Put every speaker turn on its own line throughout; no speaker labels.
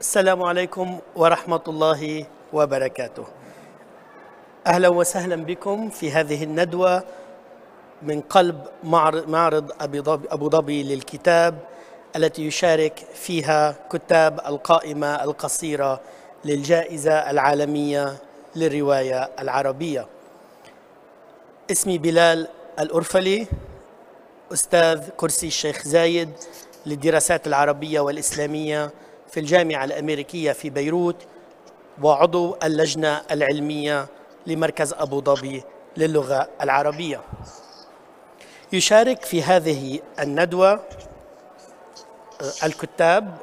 السلام عليكم ورحمة الله وبركاته. أهلا وسهلا بكم في هذه الندوة من قلب معرض أبو ظبي للكتاب، التي يشارك فيها كتاب القائمة القصيرة للجائزة العالمية للرواية العربية. اسمي بلال الأرفلي، أستاذ كرسي الشيخ زايد للدراسات العربية والإسلامية في الجامعة الأمريكية في بيروت، وعضو اللجنة العلمية لمركز أبو ظبي للغة العربية. يشارك في هذه الندوة الكتاب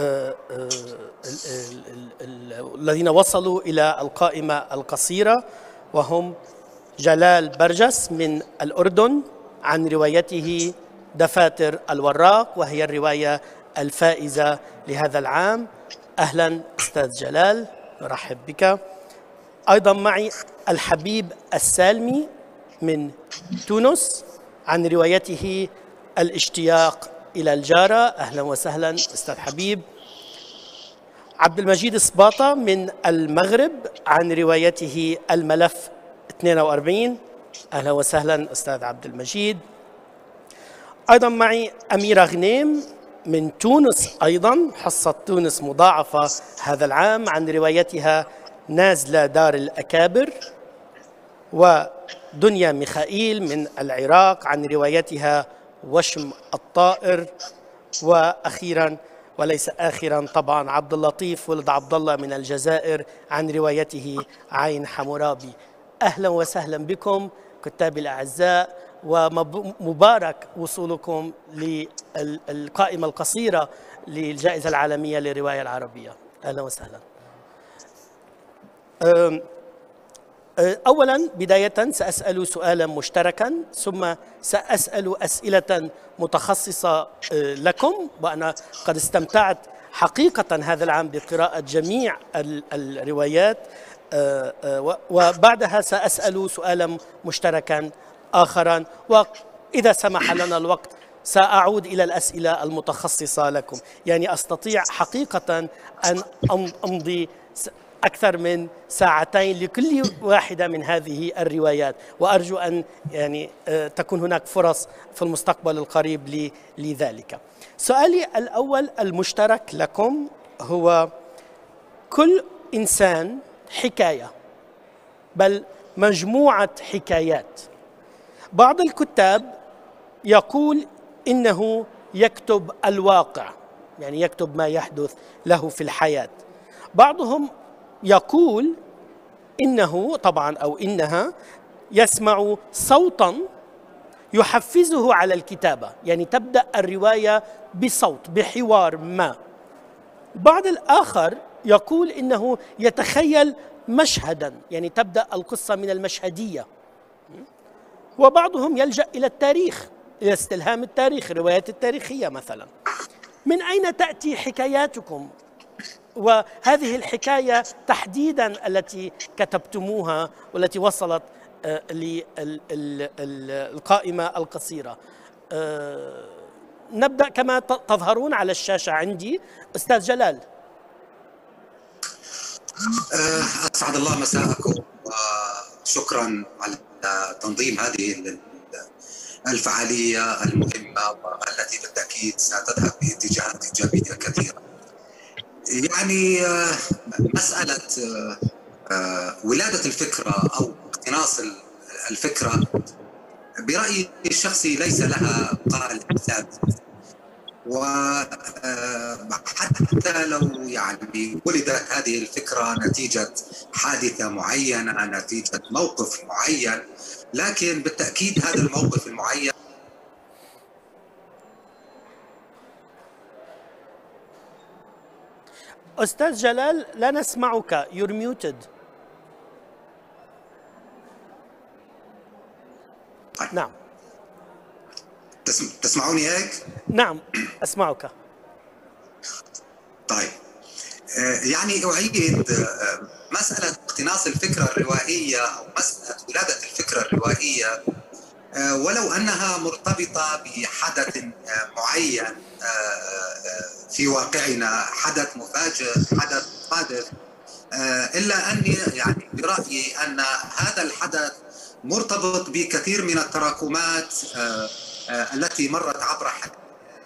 الذين وصلوا إلى القائمة القصيرة، وهم جلال برجس من الأردن عن روايته دفاتر الوراق، وهي الرواية الفائزة لهذا العام. أهلا أستاذ جلال، نرحب بك. أيضا معي الحبيب السالمي من تونس عن روايته الاشتياق إلى الجارة. أهلا وسهلا أستاذ حبيب. عبد المجيد سباطة من المغرب عن روايته الملف 42. أهلا وسهلا أستاذ عبد المجيد. أيضا معي أميرة غنيم من تونس، أيضا حصة تونس مضاعفة هذا العام عن روايتها نازلة دار الأكابر. ودنيا ميخائيل من العراق عن روايتها وشم الطائر. وأخيرا وليس آخرا طبعا عبد اللطيف ولد عبد الله من الجزائر عن روايته عين حمورابي. أهلا وسهلا بكم كتابي الأعزاء، ومبارك وصولكم للقائمة القصيرة للجائزة العالمية للرواية العربية. أهلا وسهلا. أولا بداية سأسأل سؤالا مشتركا، ثم سأسأل أسئلة متخصصة لكم، وأنا قد استمتعت حقيقة هذا العام بقراءة جميع الروايات، وبعدها سأسأل سؤالا مشتركا آخرا، وإذا سمح لنا الوقت سأعود إلى الأسئلة المتخصصة لكم. يعني أستطيع حقيقة أن أمضي أكثر من ساعتين لكل واحدة من هذه الروايات، وأرجو أن تكون هناك فرص في المستقبل القريب لذلك. سؤالي الأول المشترك لكم هو: كل إنسان حكاية، بل مجموعة حكايات. بعض الكتاب يقول إنه يكتب الواقع، يعني يكتب ما يحدث له في الحياة. بعضهم يقول إنه طبعا أو إنها يسمع صوتا يحفزه على الكتابة، يعني تبدأ الرواية بصوت بحوار ما. بعض الآخر يقول إنه يتخيل مشهدا، يعني تبدأ القصة من المشهدية. وبعضهم يلجأ إلى التاريخ، إلى استلهام التاريخ، الروايات التاريخية مثلا. من أين تأتي حكاياتكم؟ وهذه الحكاية تحديدا التي كتبتموها والتي وصلت للقائمة القصيرة. نبدأ كما تظهرون على الشاشة عندي. أستاذ جلال.
أسعد الله مساءكم، وشكرا على تنظيم هذه الفعالية المهمة والتي بالتأكيد ستذهب باتجاهات إيجابية كثيرة. يعني مسألة ولادة الفكرة أو اقتناص الفكرة برأيي الشخصي ليس لها قالب ثابت، وحتى لو ولدت هذه الفكرة نتيجة حادثة معينة، نتيجة موقف معين، لكن بالتأكيد هذا الموقف المعين.
أستاذ جلال لا نسمعك. You're muted. نعم.
تسمعوني هيك؟
نعم أسمعك.
طيب، يعني أعيد مسألة اقتناص الفكرة الروائية أو مسألة ولادة الفكرة الروائية ولو أنها مرتبطة بحدث معين في واقعنا، حدث مفاجئ، حدث صادف، إلا أني يعني برأيي أن هذا الحدث مرتبط بكثير من التراكمات التي مرت عبر حياتنا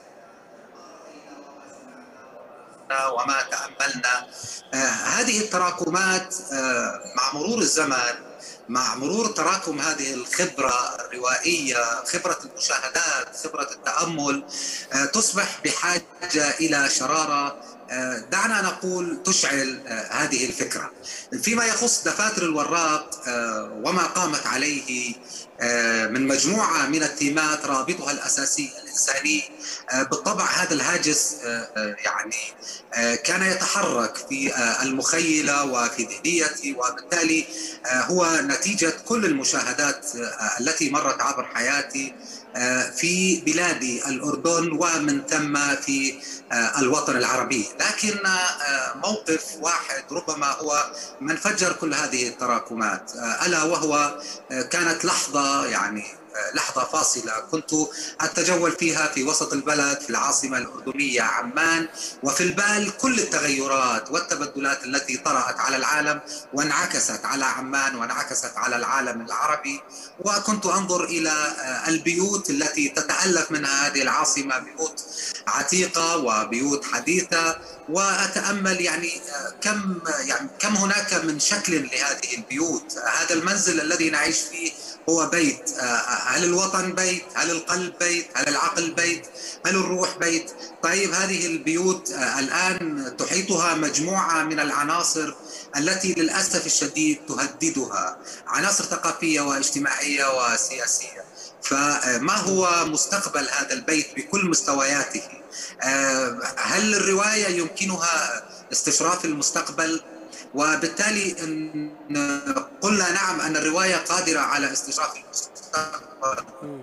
وما تأملنا. هذه التراكمات مع مرور الزمن، مع مرور تراكم هذه الخبرة الروائية، خبرة المشاهدات، خبرة التأمل، تصبح بحاجة إلى شرارة، دعنا نقول تشعل هذه الفكرة. فيما يخص دفاتر الوراق وما قامت عليه من مجموعة من التيمات رابطها الأساسي الإنساني، بالطبع هذا الهاجس يعني كان يتحرك في المخيلة وفي ذهنيتي، وبالتالي هو نتيجة كل المشاهدات التي مرت عبر حياتي في بلادي الأردن ومن ثم في الوطن العربي. لكن موقف واحد ربما هو من فجر كل هذه التراكمات، ألا وهو كانت لحظة، يعني لحظة فاصلة كنت أتجول فيها في وسط البلد في العاصمة الأردنية عمان، وفي البال كل التغيرات والتبدلات التي طرأت على العالم وانعكست على عمان وانعكست على العالم العربي. وكنت أنظر إلى البيوت التي تتألف منها هذه العاصمة، بيوت عتيقة وبيوت حديثة، وأتأمل يعني كم هناك من شكل لهذه البيوت. هذا المنزل الذي نعيش فيه هو بيت. هل الوطن بيت؟ هل القلب بيت؟ هل العقل بيت؟ هل الروح بيت؟ طيب هذه البيوت الآن تحيطها مجموعة من العناصر التي للأسف الشديد تهددها، عناصر ثقافية واجتماعية وسياسية. فما هو مستقبل هذا البيت بكل مستوياته؟ هل الرواية يمكنها استشراف المستقبل؟ وبالتالي إن قلنا نعم أن الرواية قادرة على استشراف المستقبل،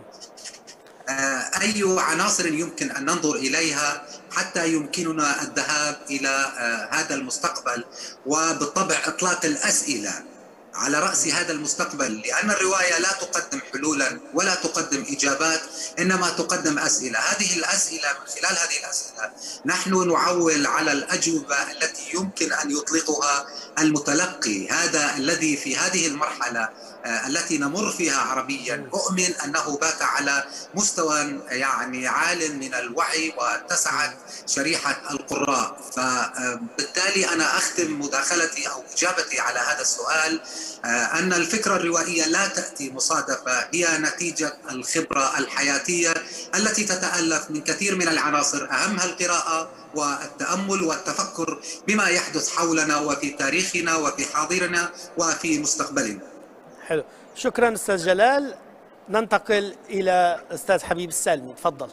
أي عناصر يمكن أن ننظر إليها حتى يمكننا الذهاب إلى هذا المستقبل، وبالطبع إطلاق الأسئلة على رأس هذا المستقبل، لأن الرواية لا تقدم حلولا ولا تقدم إجابات، إنما تقدم أسئلة. هذه الأسئلة، من خلال هذه الأسئلة نحن نعول على الأجوبة التي يمكن أن يطلقها المتلقي، هذا الذي في هذه المرحلة التي نمر فيها عربيا أؤمن أنه بات على مستوى يعني عال من الوعي واتسعت شريحة القراء. فبالتالي أنا أختم مداخلتي أو إجابتي على هذا السؤال أن الفكرة الروائية لا تأتي مصادفة، هي نتيجة الخبرة الحياتية التي تتألف من كثير من العناصر، أهمها القراءة والتأمل والتفكر بما يحدث حولنا وفي تاريخنا وفي حاضرنا وفي مستقبلنا.
حلو، شكرا أستاذ جلال. ننتقل إلى أستاذ حبيب السالمي، تفضل.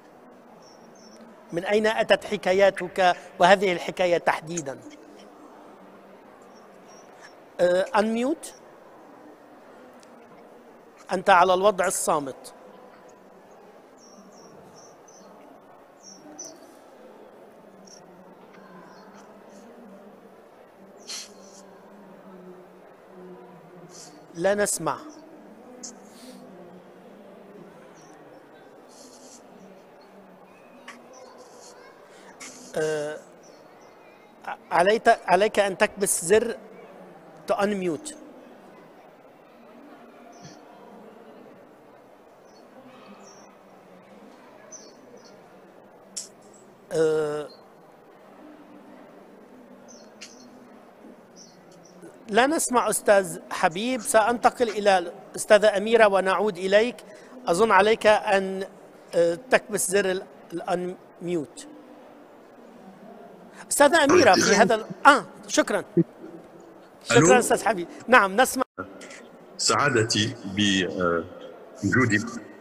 من أين أتت حكاياتك وهذه الحكاية تحديدا؟ أنميوت، أنت على الوضع الصامت. لا نسمع. عليك أن تكبس زر to unmute. لا نسمع أستاذ حبيب. سأنتقل إلى أستاذة أميرة ونعود إليك. أظن عليك أن تكبس زر الأنميوت. أستاذة أميرة في هذا شكرا. شكرا أستاذ حبيب. نعم نسمع.
سعادتي بوجودي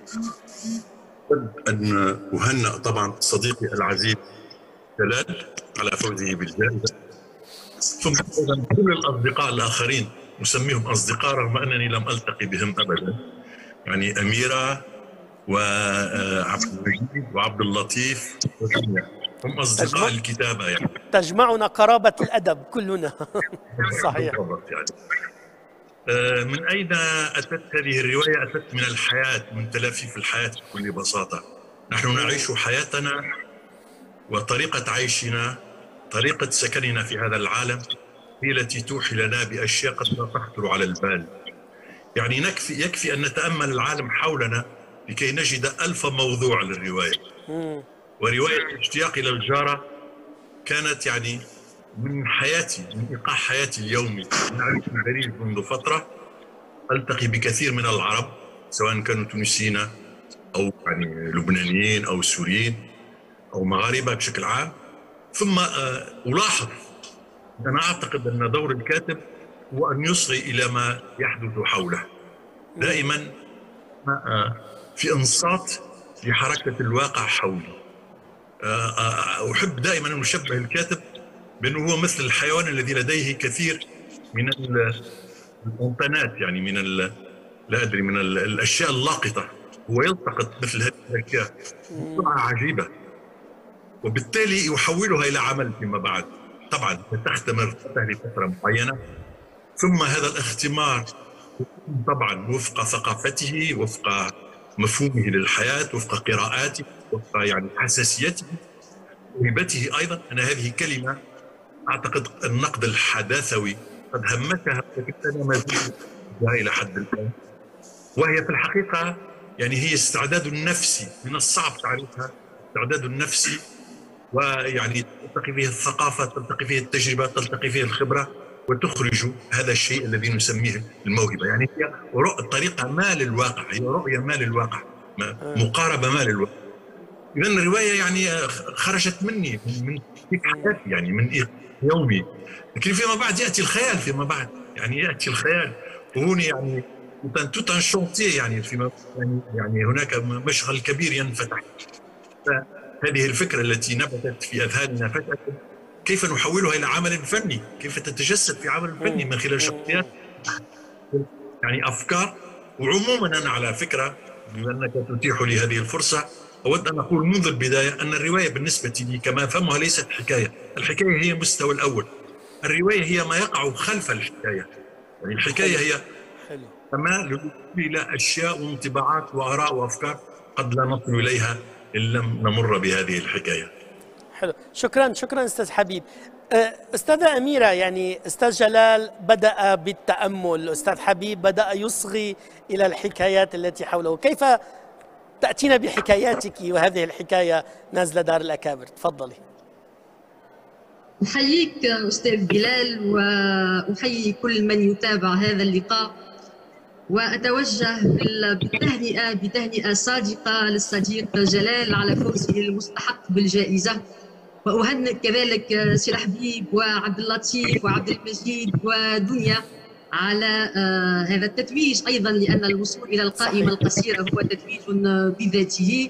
أن أهنئ طبعا صديقي العزيز جلال على فوزه بالجائزة، ثم أيضا كل الأصدقاء الآخرين، نسميهم أصدقاء رغم أنني لم ألتقي بهم أبدا، يعني أميرة وعبد المجيد وعبد اللطيف وجميع هم أصدقاء الكتابة، يعني
تجمعنا قرابة الأدب كلنا. صحيح.
يعني. من أين أتت هذه الرواية؟ أتت من الحياة، من تلافيف الحياة بكل بساطة. نحن نعيش حياتنا، وطريقة عيشنا، طريقة سكننا في هذا العالم هي التي توحي لنا بأشياء قد لا تخطر على البال. يعني يكفي أن نتأمل العالم حولنا لكي نجد ألف موضوع للرواية. ورواية الاشتياق إلى الجارة كانت يعني من حياتي، من إيقاع حياتي اليومي. أنا أعيش في الخليج منذ فترة، ألتقي بكثير من العرب سواء كانوا تونسيين أو يعني لبنانيين أو سوريين أو مغاربة بشكل عام، ثم ألاحظ، أنا أعتقد أن دور الكاتب هو أن يصغي إلى ما يحدث حوله دائما، في إنصات لحركة الواقع حولي. أحب دائما أن أشبه الكاتب بأنه هو مثل الحيوان الذي لديه كثير من الممتنات، يعني من لا أدري، من الأشياء اللاقطة. هو يلتقط مثل هذه الأشياء بسرعة عجيبة، وبالتالي يحولها إلى عمل فيما بعد. طبعا تختمر لفترة معينة، ثم هذا الاختمار طبعا وفق ثقافته، وفق مفهومه للحياة، وفق قراءاته، وفق يعني حساسيته، وهبته أيضا. أنا هذه كلمة أعتقد النقد الحداثوي قد همتها، لكن أنا ما زلت إلى حد الآن، وهي في الحقيقة يعني هي استعداد النفسي. من الصعب تعريفها، استعداد النفسي، ويعني تلتقي فيه الثقافة، تلتقي فيه التجربة، تلتقي فيه الخبرة، وتخرج هذا الشيء الذي نسميه الموهبة. يعني هي طريقة ما للواقع، هي رؤية ما للواقع، مقاربة ما للواقع. إذن الرواية يعني خرجت مني من حياتي، يعني من يومي. لكن فيما بعد يأتي الخيال، فيما بعد يعني يأتي الخيال، وهون يعني توت ان شونتيه، يعني فيما يعني هناك مشغل كبير ينفتح. هذه الفكرة التي نبتت في أذهاننا فجأة، كيف نحولها إلى عمل فني؟ كيف تتجسد في عمل فني من خلال شخصيات، يعني أفكار. وعموما أنا على فكرة، بما أنك تتيح لي هذه الفرصة، أود أن أقول منذ البداية أن الرواية بالنسبة لي كما أفهمها ليست حكاية. الحكاية هي المستوى الأول، الرواية هي ما يقع خلف الحكاية. يعني الحكاية هي كما إلى أشياء وانطباعات وآراء وأفكار قد لا نصل إليها إن لم نمر بهذه الحكاية.
حلو، شكرا أستاذ حبيب. أستاذة أميرة، يعني أستاذ جلال بدأ بالتأمل، أستاذ حبيب بدأ يصغي إلى الحكايات التي حوله. كيف تأتينا بحكاياتك وهذه الحكاية نازلة دار الأكابر؟ تفضلي.
أحييك أستاذ بلال، وأحيي كل من يتابع هذا اللقاء، وأتوجه بتهنئة صادقة للصديق جلال على فوزه المستحق بالجائزة، وأهنئ كذلك سي حبيب وعبد اللطيف وعبد المجيد ودنيا على هذا التتويج أيضا، لأن الوصول إلى القائمة القصيرة هو تتويج بذاته.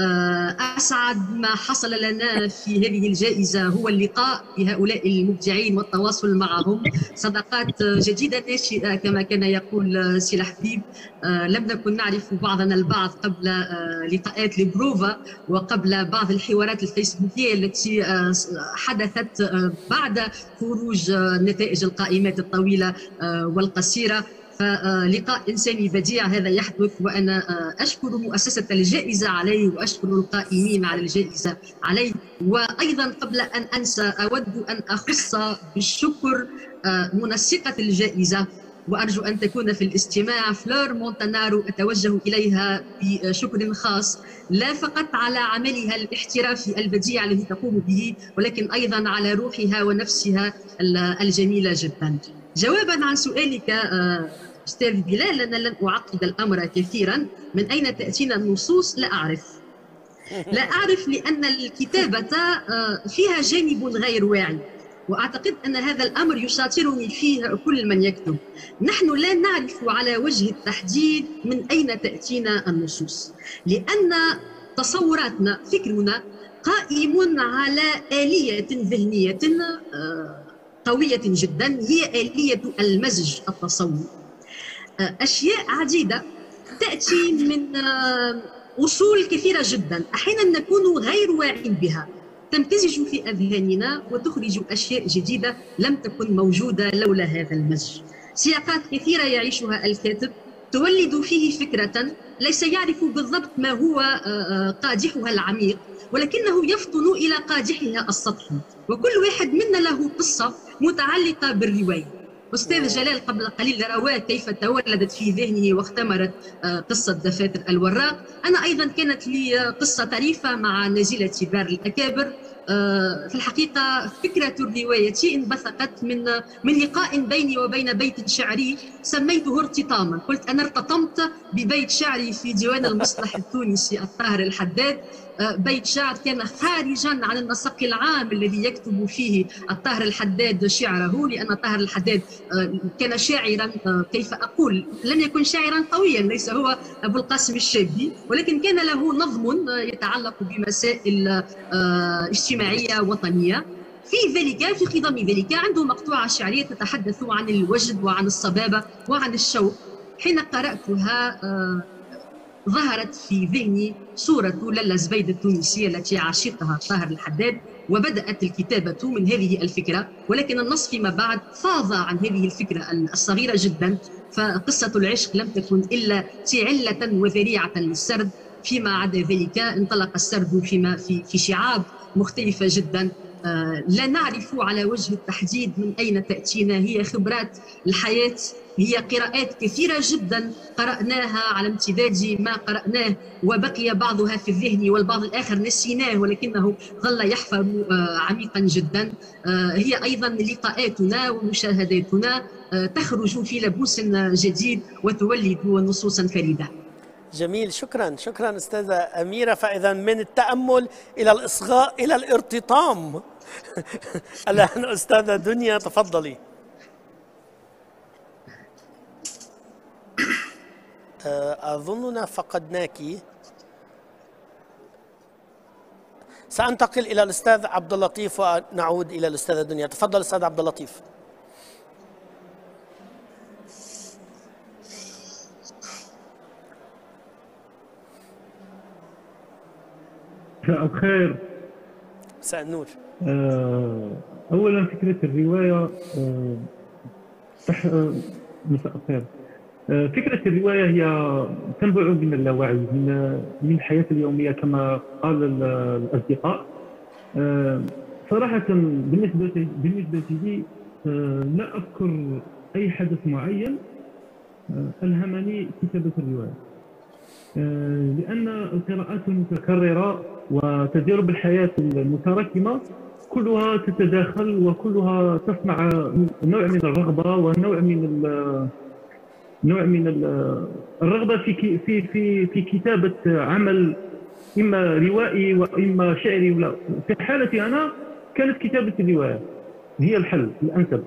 أسعد ما حصل لنا في هذه الجائزة هو اللقاء بهؤلاء المبدعين والتواصل معهم، صداقات جديدة ناشئة كما كان يقول سي حبيب. لم نكن نعرف بعضنا البعض قبل لقاءات البروفا، وقبل بعض الحوارات الفيسبوكية التي حدثت بعد خروج نتائج القائمات الطويلة والقصيرة. فلقاء إنساني بديع هذا يحدث، وأنا أشكر مؤسسة الجائزة عليه، وأشكر القائمين على الجائزة عليه. وأيضا قبل أن أنسى أود أن أخص بالشكر منسقة الجائزة، وأرجو أن تكون في الاستماع، فلور مونتانارو، أتوجه إليها بشكر خاص، لا فقط على عملها الاحترافي البديع الذي تقوم به، ولكن أيضا على روحها ونفسها الجميلة جدا. جوابا عن سؤالك أستاذ بلال، أنا لن أعقد الأمر كثيرا. من أين تأتينا النصوص؟ لا أعرف، لأن الكتابة فيها جانب غير واعي، وأعتقد أن هذا الأمر يشاطرني فيه كل من يكتب. نحن لا نعرف على وجه التحديد من أين تأتينا النصوص، لأن تصوراتنا، فكرنا قائم على آلية ذهنية قوية جدا، هي آلية المزج التصوري. أشياء عديدة تأتي من أصول كثيرة جدا، أحيانا نكون غير واعين بها، تمتزج في أذهاننا وتخرج أشياء جديدة لم تكن موجودة لولا هذا المزج. سياقات كثيرة يعيشها الكاتب تولد فيه فكرة ليس يعرف بالضبط ما هو قادحها العميق، ولكنه يفطن إلى قادحها السطحي، وكل واحد منا له قصة متعلقة بالرواية. أستاذ جلال قبل قليل رواه كيف تولدت في ذهنه واختمرت قصة دفاتر الوراق. أنا أيضا كانت لي قصة طريفة مع نزيلة دار الأكابر. في الحقيقة فكرة الرواية انبثقت من لقاء بيني وبين بيت شعري سميته ارتطاما. قلت أنا ارتطمت ببيت شعري في ديوان المصلح التونسي الطاهر الحداد، بيت شعر كان خارجا عن النسق العام الذي يكتب فيه الطاهر الحداد شعره، لأن الطاهر الحداد كان شاعرا، كيف أقول، لم يكن شاعرا قويا، ليس هو أبو القاسم الشابي، ولكن كان له نظم يتعلق بمسائل اجتماعية وطنية. في خضم ذلك عنده مقطوعة شعرية تتحدث عن الوجد وعن الصبابة وعن الشوق. حين قرأتها ظهرت في ذهني صورة لالا زبيدة التونسية التي عاشقها طاهر الحداد، وبدأت الكتابة من هذه الفكرة، ولكن النص فيما بعد فاض عن هذه الفكرة الصغيرة جدا، فقصة العشق لم تكن إلا علة وذريعة للسرد. فيما عدا ذلك انطلق السرد في شعاب مختلفة جدا لا نعرف على وجه التحديد من أين تأتينا. هي خبرات الحياة، هي قراءات كثيرة جدا قرأناها على امتداد ما قرأناه، وبقي بعضها في الذهن والبعض الآخر نسيناه ولكنه ظل يحفر عميقا جدا. هي أيضا لقاءاتنا ومشاهداتنا تخرج في لبوس جديد وتولد نصوصا فريدة.
جميل، شكرا شكرا أستاذة أميرة. فإذا من التأمل إلى الإصغاء إلى الارتطام. الآن أستاذة دنيا تفضلي. أظننا فقدناك. سأنتقل إلى الأستاذ عبد اللطيف ونعود إلى الأستاذة دنيا. تفضل أستاذ عبد اللطيف.
مساء الخير.
مساء النور.
أولا فكرة الرواية مساء الخير. فكرة الرواية هي تنبع من اللاوعي، من الحياة اليومية كما قال الأصدقاء. صراحة بالنسبة لي لا أذكر أي حدث معين ألهمني كتابة الرواية، لأن القراءات المتكررة وتجارب الحياة المتراكمة كلها تتداخل وكلها تصنع نوع من الرغبة ونوع من الرغبة في كتابة عمل إما روائي وإما شعري. ولا في حالتي أنا كانت كتابة الرواية هي الحل الأنسب.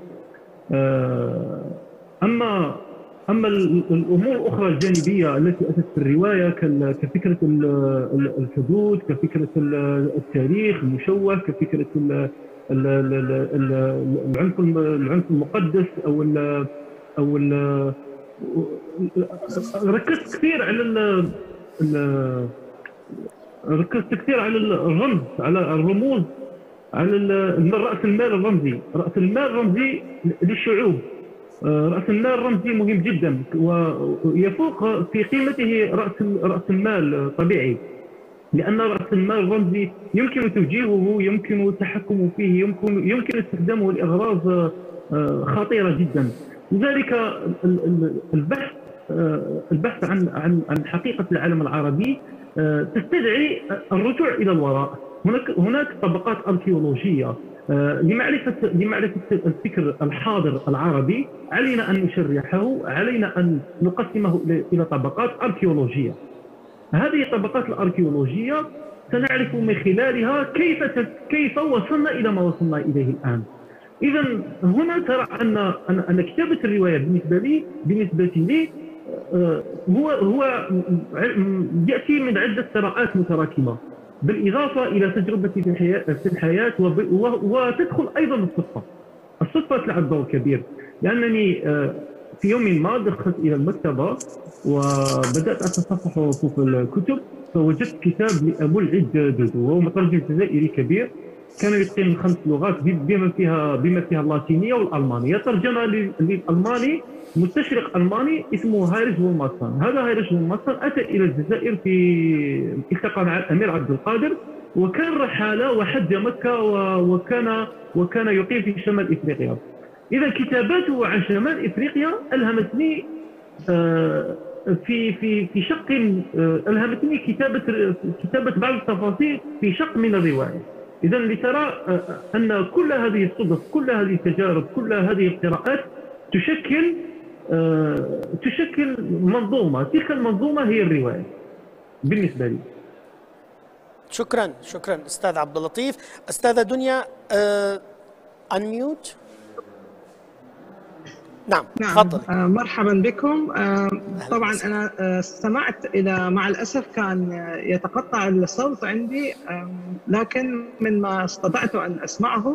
أما الأمور الأخرى الجانبية التي أتت في الرواية كفكرة الحدود، كفكرة التاريخ المشوه، كفكرة العنف المقدس أو ركزت كثير على الرمز، على الرموز، على رأس المال الرمزي. رأس المال الرمزي للشعوب، رأس المال الرمزي مهم جدا ويفوق في قيمته رأس المال الطبيعي، لأن رأس المال الرمزي يمكن توجيهه، يمكن التحكم فيه، يمكن استخدامه لأغراض خطيرة جدا. لذلك البحث عن حقيقة العالم العربي تستدعي الرجوع إلى الوراء. هناك طبقات أركيولوجية لمعرفة الفكر الحاضر العربي. علينا أن نشرحه، علينا أن نقسمه إلى طبقات أركيولوجية. هذه الطبقات الأركيولوجية سنعرف من خلالها كيف وصلنا إلى ما وصلنا إليه الآن. إذا هنا ترى أن كتابة الرواية بالنسبة لي هو يأتي من عدة ثراءات متراكمة، بالإضافة إلى تجربتي في الحياة وتدخل أيضا الصدفة تلعب دور كبير. لأنني في يوم ما دخلت إلى المكتبة وبدأت أتصفح رفوف الكتب، فوجدت كتاب لأبو العيد دودو، وهو مترجم جزائري كبير كان يتقن 5 لغات بما فيها اللاتينية والألمانية. ترجمة للألماني مستشرق الماني اسمه هايرش فون ماسان. هذا هايرش فون ماسان اتى الى الجزائر التقى مع الامير عبد القادر، وكان رحاله وحج مكه وكان يقيم في شمال افريقيا. اذا كتاباته عن شمال افريقيا الهمتني في شق، الهمتني كتابه بعض التفاصيل في شق من الروايه. اذا لترى ان كل هذه الصدف، كل هذه التجارب، كل هذه القراءات تشكل منظومه. تلك المنظومه هي الروايه بالنسبه لي.
شكرا استاذ عبد اللطيف. استاذه دنيا انميوت. نعم تفضل.
مرحبا بكم. طبعا انا استمعت الى، مع الاسف كان يتقطع الصوت عندي، لكن من ما استطعت ان اسمعه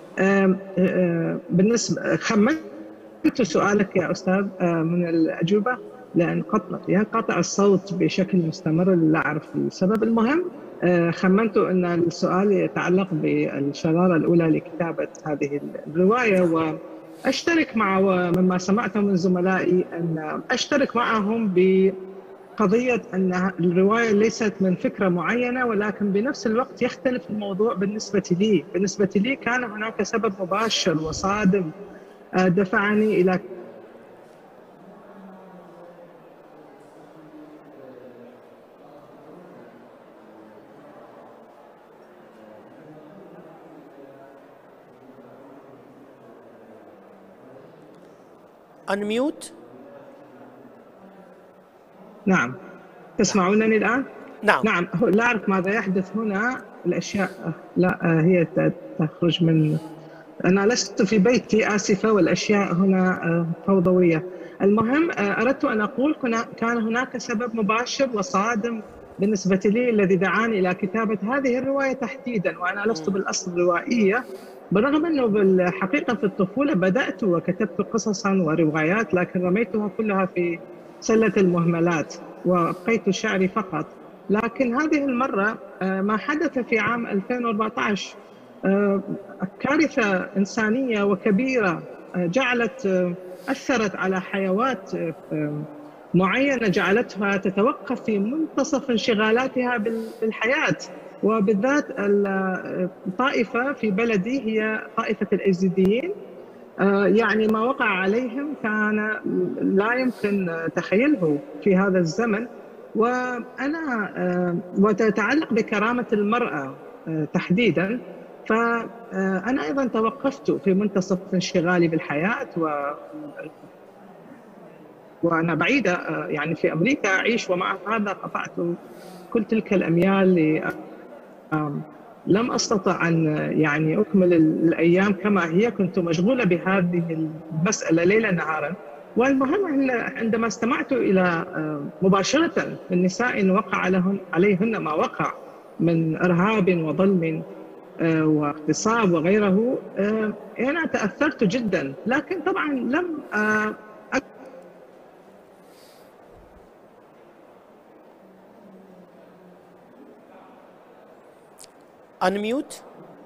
بالنسبه خمنت سؤالك يا استاذ من الاجوبه، لان ينقطع الصوت بشكل مستمر، لا اعرف السبب. المهم خمنت ان السؤال يتعلق بالشراره الاولى لكتابه هذه الروايه، واشترك مما سمعته من زملائي ان اشترك معهم بقضيه ان الروايه ليست من فكره معينه، ولكن بنفس الوقت يختلف الموضوع بالنسبه لي كان هناك سبب مباشر وصادم دفعني الى
انميوت.
نعم، تسمعونني الآن؟
نعم.
لا أعرف ماذا يحدث هنا. الأشياء لا هي تخرج من، أنا لست في بيتي، آسفة، والأشياء هنا فوضوية. المهم أردت أن أقول كان هناك سبب مباشر وصادم بالنسبة لي الذي دعاني إلى كتابة هذه الرواية تحديدا، وأنا لست بالأصل روائية، بالرغم أنه بالحقيقة في الطفولة بدأت وكتبت قصصا وروايات، لكن رميتها كلها في سلة المهملات وأبقيت شعري فقط. لكن هذه المرة ما حدث في عام 2014 كارثة إنسانية وكبيرة أثرت على حيوات معينة، جعلتها تتوقف في منتصف انشغالاتها بالحياة، وبالذات الطائفة في بلدي هي طائفة الأيزيديين. يعني ما وقع عليهم كان لا يمكن تخيله في هذا الزمن، وتتعلق بكرامة المرأة تحديدا. فأنا أيضا توقفت في منتصف انشغالي بالحياة، وأنا بعيدة يعني في أمريكا أعيش، ومع هذا قطعت كل تلك الأميال. لم أستطع أن يعني أكمل الأيام كما هي، كنت مشغولة بهذه المسألة ليلا نهارا. والمهم عندما استمعت إلى مباشرة من نساء وقع عليهن ما وقع من إرهاب وظلم واغتصاب وغيره، أنا تأثرت جدا. لكن طبعا لم
انميوت.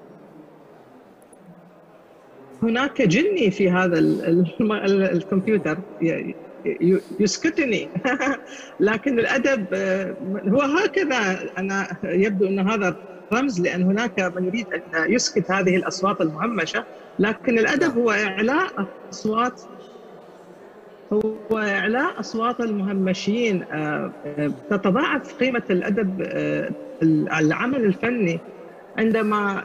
هناك جني في هذا الكمبيوتر يسكتني. لكن الأدب هو هكذا، أنا يبدو أن هذا رمز، لأن هناك من يريد أن يسكت هذه الأصوات المهمشة، لكن الأدب هو إعلاء أصوات المهمشين. تتضاعف قيمة الأدب، العمل الفني، عندما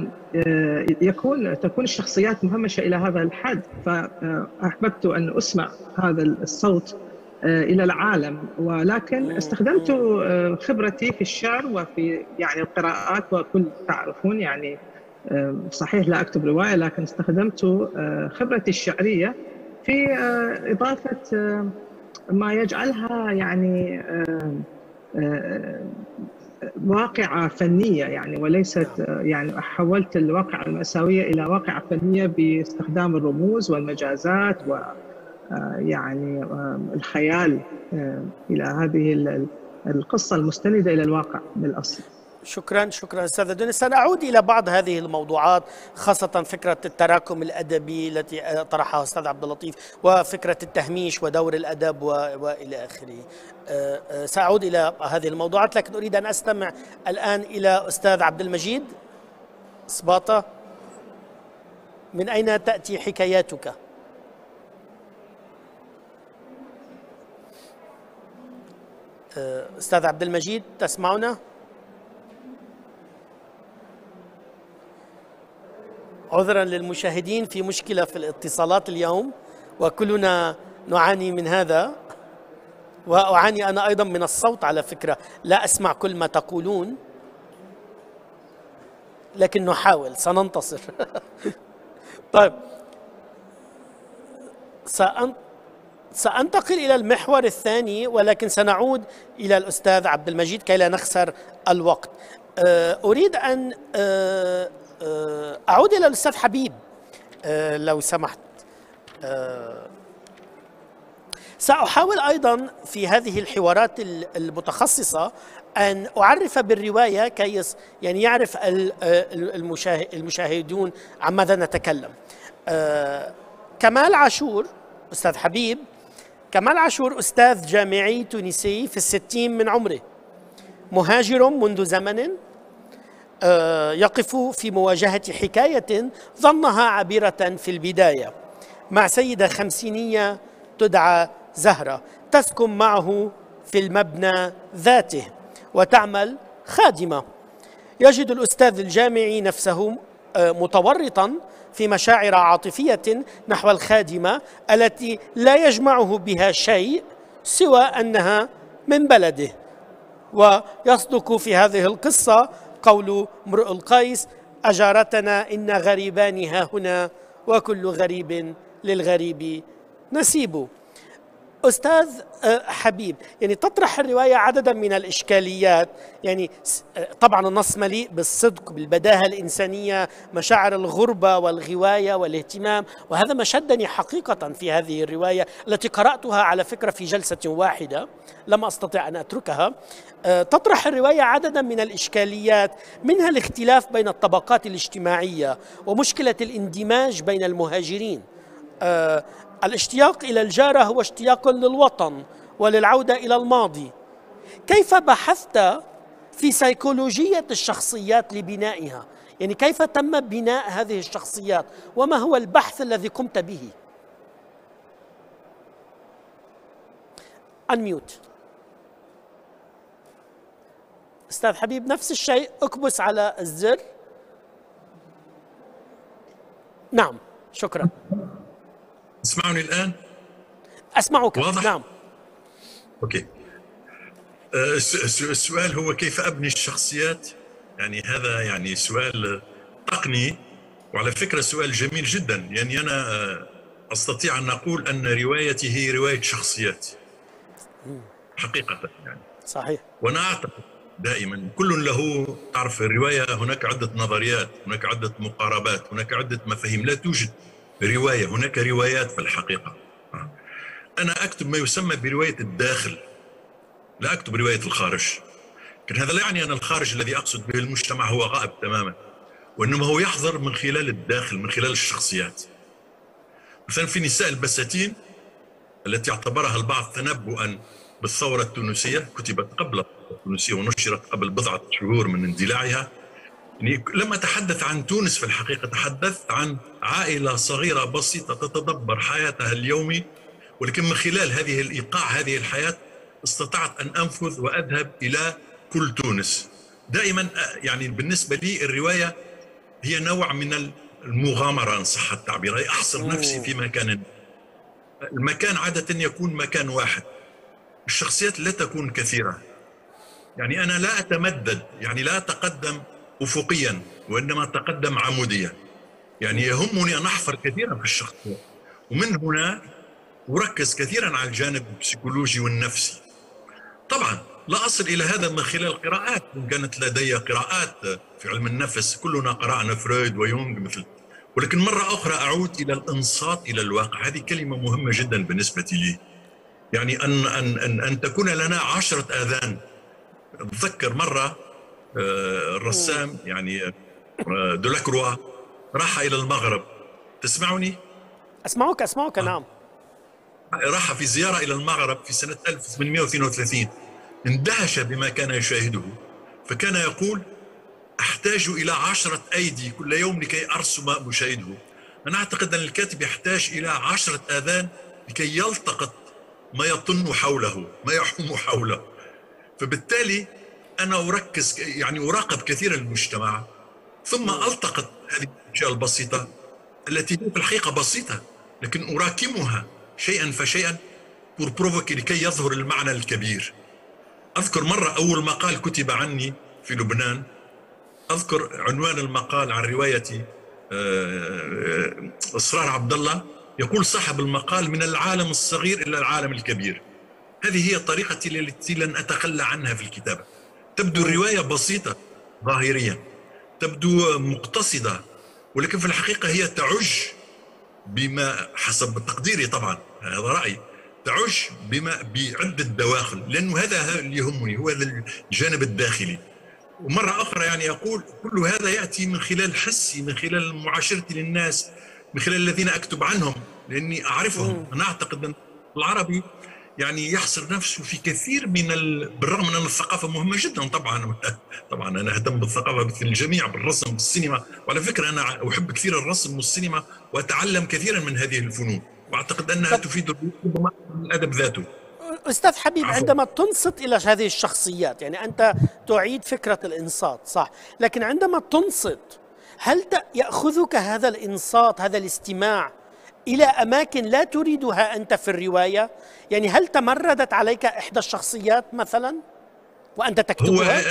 تكون الشخصيات مهمشة إلى هذا الحد. فأحببت أن أسمع هذا الصوت إلى العالم، ولكن استخدمت خبرتي في الشعر وفي يعني القراءات، وكل تعرفون يعني صحيح لا أكتب رواية، لكن استخدمت خبرتي الشعرية في إضافة ما يجعلها يعني واقعة فنية، يعني وليست يعني حولت الواقعة المأساوية إلى واقعة فنية باستخدام الرموز والمجازات ويعني الخيال إلى هذه القصة المستندة إلى الواقع بالأصل.
شكرا أستاذ أدونيس. سنعود إلى بعض هذه الموضوعات، خاصة فكرة التراكم الأدبي التي طرحها أستاذ عبد اللطيف، وفكرة التهميش ودور الأدب وإلى آخره. سأعود إلى هذه الموضوعات، لكن أريد أن أستمع الآن إلى أستاذ عبد المجيد سباطة. من أين تأتي حكاياتك؟ أستاذ عبد المجيد تسمعنا؟ عذرا للمشاهدين، في مشكلة في الاتصالات اليوم وكلنا نعاني من هذا، وأعاني أنا أيضا من الصوت على فكرة، لا أسمع كل ما تقولون لكن نحاول، سننتصر. طيب، سأنتقل إلى المحور الثاني، ولكن سنعود إلى الأستاذ عبد المجيد كي لا نخسر الوقت. أريد أن أعود إلى الأستاذ حبيب لو سمحت. سأحاول أيضا في هذه الحوارات المتخصصة أن أعرف بالرواية كي يعني يعرف المشاهدون عن ماذا نتكلم. كمال عاشور، أستاذ حبيب، كمال عاشور أستاذ جامعي تونسي في 60 من عمره، مهاجر منذ زمن، يقف في مواجهة حكاية ظنها عابرة في البداية مع سيدة خمسينية تدعى زهرة، تسكن معه في المبنى ذاته وتعمل خادمة. يجد الأستاذ الجامعي نفسه متورطا في مشاعر عاطفية نحو الخادمة التي لا يجمعه بها شيء سوى أنها من بلده. ويصدق في هذه القصة قول امرؤ القيس: أجارتنا إن غريبان ها هنا وكل غريب للغريب نسيب. أستاذ حبيب، يعني تطرح الرواية عددا من الإشكاليات، يعني طبعا النص مليء بالصدق، بالبداهة الإنسانية، مشاعر الغربة والغواية والاهتمام، وهذا ما شدني حقيقة في هذه الرواية التي قرأتها على فكرة في جلسة واحدة لم أستطع أن أتركها. تطرح الرواية عددا من الإشكاليات، منها الاختلاف بين الطبقات الاجتماعية ومشكلة الاندماج بين المهاجرين. الاشتياق إلى الجارة هو اشتياق للوطن وللعودة إلى الماضي. كيف بحثت في سيكولوجية الشخصيات لبنائها؟ يعني كيف تم بناء هذه الشخصيات وما هو البحث الذي قمت به؟ أنميوت. أستاذ حبيب نفس الشيء، اكبس على الزر. نعم، شكرا.
تسمعني الآن؟
أسمعك.
واضح؟
نعم.
أوكي. السؤال هو كيف أبني الشخصيات؟ يعني هذا يعني سؤال تقني، وعلى فكرة سؤال جميل جدا. يعني أنا أستطيع أن أقول أن روايتي هي رواية شخصيات حقيقة يعني.
صحيح.
وأنا أعتقد دائما كل له، تعرف الرواية هناك عدة نظريات، هناك عدة مقاربات، هناك عدة مفاهيم، لا توجد رواية، هناك روايات في الحقيقة. أنا أكتب ما يسمى برواية الداخل، لا أكتب رواية الخارج. لكن هذا لا يعني أن الخارج الذي أقصد به المجتمع هو غائب تماما، وإنما هو يحضر من خلال الداخل، من خلال الشخصيات. مثلا في نساء البساتين التي اعتبرها البعض تنبؤا بالثورة التونسية، كتبت قبل الثورة التونسية ونشرت قبل بضعة شهور من اندلاعها. يعني لم أتحدث عن تونس في الحقيقة، تحدثت عن عائلة صغيرة بسيطة تتدبر حياتها اليومي، ولكن من خلال هذه الإيقاع، هذه الحياة، استطعت أن أنفذ وأذهب إلى كل تونس. دائما يعني بالنسبة لي الرواية هي نوع من المغامرة إن صح التعبير، أي أحصر نفسي في مكان. المكان عادة يكون مكان واحد، الشخصيات لا تكون كثيرة. يعني أنا لا أتمدد، يعني لا أتقدم أفقيا وإنما أتقدم عموديا. يعني يهمني أن أحفر كثيرا في الشخصية، ومن هنا أركز كثيرا على الجانب البسيكولوجي والنفسي. طبعا لا أصل إلى هذا من خلال القراءات، كانت لدي قراءات في علم النفس، كلنا قرأنا فرويد ويونغ مثل، ولكن مرة أخرى أعود إلى الإنصات إلى الواقع. هذه كلمة مهمة جدا بالنسبة لي، يعني أن تكون لنا 10 آذان. أتذكر مرة الرسام يعني دولاكروا راح إلى المغرب. تسمعني؟
أسمعك نعم.
راح في زيارة إلى المغرب في سنة 1832، اندهش بما كان يشاهده، فكان يقول: أحتاج إلى 10 أيدي كل يوم لكي أرسم ما أشاهده. أنا أعتقد أن الكاتب يحتاج إلى 10 آذان لكي يلتقط ما يطن حوله، ما يحوم حوله. فبالتالي أنا أركز يعني أراقب كثيرا المجتمع، ثم ألتقط هذه الأشياء البسيطة التي في الحقيقة بسيطة، لكن أراكمها شيئا فشيئا لكي يظهر المعنى الكبير. أذكر مرة أول مقال كتب عني في لبنان، أذكر عنوان المقال عن رواية إصرار عبد الله، يقول صاحب المقال: من العالم الصغير إلى العالم الكبير. هذه هي طريقتي التي لن أتخلى عنها في الكتابة. تبدو الرواية بسيطة ظاهريا، تبدو مقتصدة، ولكن في الحقيقة هي تعج بما، حسب تقديري طبعا هذا رأيي، تعج بعدة دواخل، لأنه هذا اللي يهمني، هو هذا الجانب الداخلي. ومرة أخرى يعني أقول كل هذا يأتي من خلال حسي، من خلال معاشرتي للناس، من خلال الذين أكتب عنهم، لأني أعرفهم. أنا أعتقد أن العربي يعني يحصر نفسه في كثير من بالرغم من أن الثقافة مهمة جدا طبعا أنا أهتم بالثقافة مثل الجميع، بالرسم بالسينما، وعلى فكرة أنا أحب كثير الرسم والسينما وأتعلم كثيرا من هذه الفنون، وأعتقد أنها تفيد الأدب ذاته.
أستاذ حبيب، عندما تنصت إلى هذه الشخصيات، يعني أنت تعيد فكرة الإنصات صح، لكن عندما تنصت هل يأخذك هذا الإنصات، هذا الاستماع إلى أماكن لا تريدها أنت في الرواية؟ يعني هل تمردت عليك إحدى الشخصيات مثلا وأنت تكتبها؟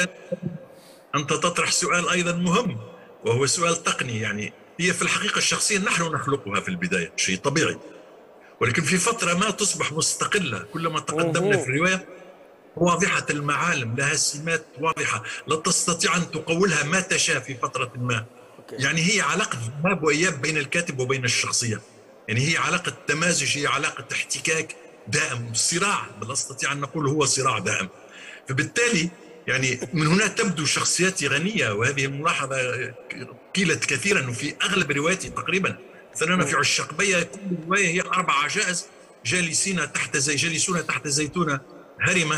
أنت تطرح سؤال أيضا مهم، وهو سؤال تقني. يعني هي في الحقيقة الشخصية نحن نخلقها في البداية، شيء طبيعي، ولكن في فترة ما تصبح مستقلة. كلما تقدمنا في الرواية واضحة المعالم، لها سمات واضحة، لا تستطيع أن تقولها ما تشاء في فترة ما. يعني هي علاقة ذهاب وإياب بين الكاتب وبين الشخصية، يعني هي علاقة تمازج، هي علاقة احتكاك دائم، صراع، بل أستطيع أن نقول هو صراع دائم. فبالتالي يعني من هنا تبدو شخصياتي غنية، وهذه الملاحظة قيلت كثيرا وفي أغلب رواياتي تقريبا. مثلا في عشاق بيا كل رواية هي 4 عجائز جالسون تحت زيتونة هرمة،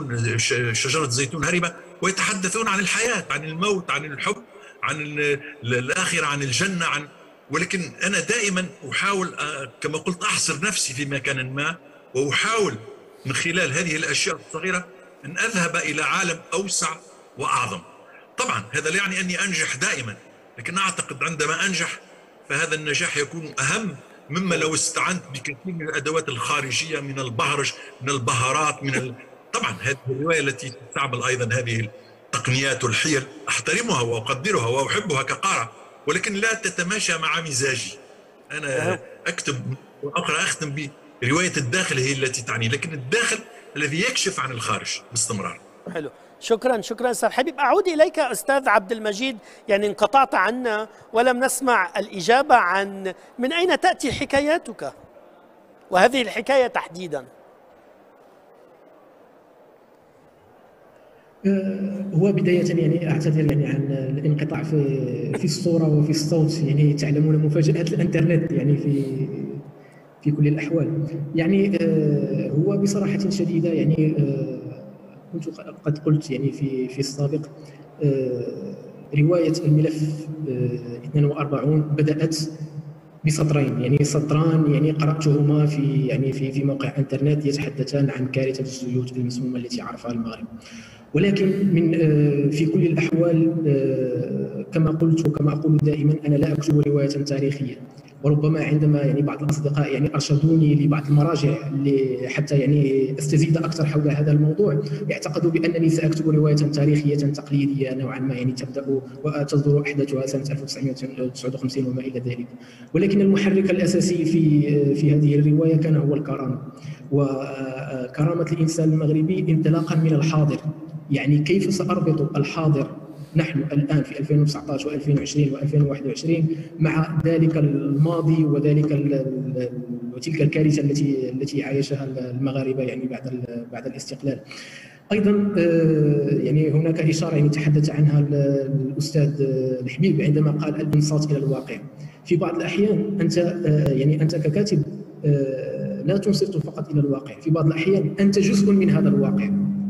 شجرة زيتون هرمة، ويتحدثون عن الحياة، عن الموت، عن الحب، عن الآخرة، عن الجنة، ولكن أنا دائما أحاول كما قلت أحصر نفسي في مكان ما، وأحاول من خلال هذه الأشياء الصغيرة أن أذهب إلى عالم أوسع وأعظم. طبعا هذا لا يعني أني أنجح دائما، لكن أعتقد عندما أنجح فهذا النجاح يكون أهم مما لو استعنت بكثير من الأدوات الخارجية، من البهرج، من البهارات، طبعا هذه الرواية التي تستعمل أيضا هذه التقنيات والحيل أحترمها وأقدرها وأحبها كقارئ، ولكن لا تتماشى مع مزاجي. أنا أكتب وأقرأ أختم برواية الداخل هي التي تعني، لكن الداخل الذي يكشف عن الخارج باستمرار.
حلو، شكرا أستاذ حبيب. أعود إليك أستاذ عبد المجيد، يعني انقطعت عنا ولم نسمع الإجابة عن من أين تأتي حكاياتك وهذه الحكاية تحديدا.
هو بداية يعني أعتذر يعني عن الانقطاع في الصورة وفي الصوت، يعني تعلمون مفاجآت الإنترنت يعني في كل الأحوال. يعني هو بصراحة شديدة يعني كنت قد قلت يعني في السابق رواية الملف 42 بدأت بسطرين، يعني سطران يعني قرأتهما في موقع انترنت يتحدثان عن كارثة الزيوت المسمومة التي عرفها المغرب. ولكن في كل الأحوال كما قلت وكما أقول دائما، أنا لا أكتب رواية تاريخية، وربما عندما يعني بعض الأصدقاء يعني أرشدوني لبعض المراجع حتى يعني أستزيد أكثر حول هذا الموضوع، يعتقدوا بأنني سأكتب رواية تاريخية تقليدية نوعا ما، يعني تبدأ وتصدر أحداثها سنة 1959 وما إلى ذلك. ولكن المحرك الأساسي في هذه الرواية كان هو الكرامة، وكرامة الإنسان المغربي انطلاقا من الحاضر. يعني كيف سأربط الحاضر نحن الآن في 2019 و2020 و2021 مع ذلك الماضي وتلك الكارثة التي عايشها المغاربة يعني بعد الاستقلال. ايضا يعني هناك اشاره يعني تحدث عنها الاستاذ الحبيب عندما قال الانصات الى الواقع. في بعض الاحيان انت يعني انت ككاتب لا تنصت فقط الى الواقع، في بعض الاحيان انت جزء من هذا الواقع،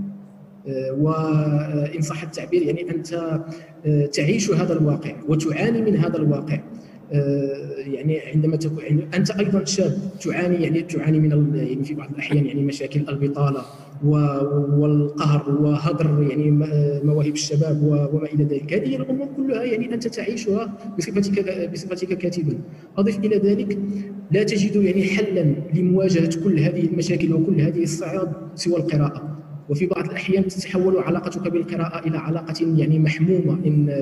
وإن صح التعبير يعني أنت تعيش هذا الواقع وتعاني من هذا الواقع. يعني عندما تكون أنت أيضا شاب تعاني من يعني في بعض الأحيان يعني مشاكل البطالة والقهر وهدر يعني مواهب الشباب وما إلى ذلك. هذه الأمور كلها يعني أنت تعيشها بصفتك كاتبا. أضف إلى ذلك لا تجد يعني حلا لمواجهة كل هذه المشاكل وكل هذه الصعاب سوى القراءة. وفي بعض الأحيان تتحول علاقتك بالقراءة إلى علاقة يعني محمومة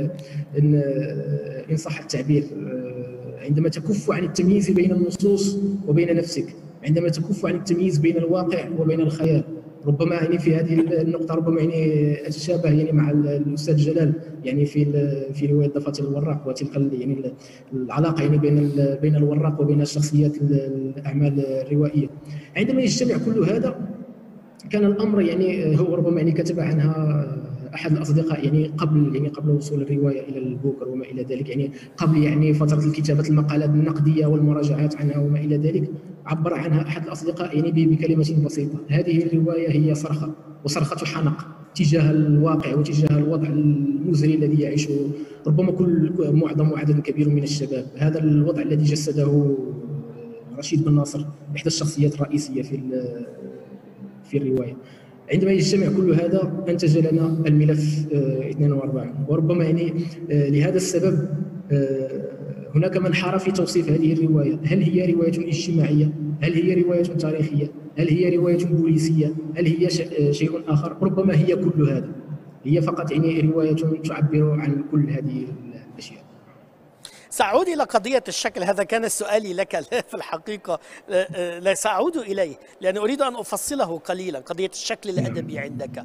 إن صح التعبير، عندما تكف عن التمييز بين النصوص وبين نفسك، عندما تكف عن التمييز بين الواقع وبين الخيال. ربما يعني في هذه النقطة ربما يعني أتشابه يعني مع الأستاذ جلال يعني في رواية دفاتر الوراق، وتلك يعني العلاقة يعني بين الوراق وبين الشخصيات الأعمال الروائية. عندما يجتمع كل هذا كان الامر يعني هو ربما يعني كتب عنها احد الاصدقاء يعني قبل وصول الروايه الى البوكر وما الى ذلك، يعني قبل يعني فتره الكتابه المقالات النقديه والمراجعات عنها وما الى ذلك، عبر عنها احد الاصدقاء يعني بكلمه بسيطه: هذه الروايه هي صرخه، وصرخه حنق تجاه الواقع وتجاه الوضع المزري الذي يعيشه ربما معظم عدد كبير من الشباب. هذا الوضع الذي جسده رشيد بن ناصر احدى الشخصيات الرئيسيه في الرواية. عندما يجتمع كل هذا أنتج لنا الملف 42. وربما يعني لهذا السبب هناك من حار في توصيف هذه الرواية. هل هي رواية اجتماعية؟ هل هي رواية تاريخية؟ هل هي رواية بوليسية؟ هل هي شيء آخر؟ ربما هي كل هذا، هي فقط يعني رواية تعبر عن كل هذه الأشياء.
سأعود إلى قضية الشكل، هذا كان سؤالي لك في الحقيقة، لا سأعود إليه لأن أريد أن أفصله قليلا، قضية الشكل الأدبي عندك.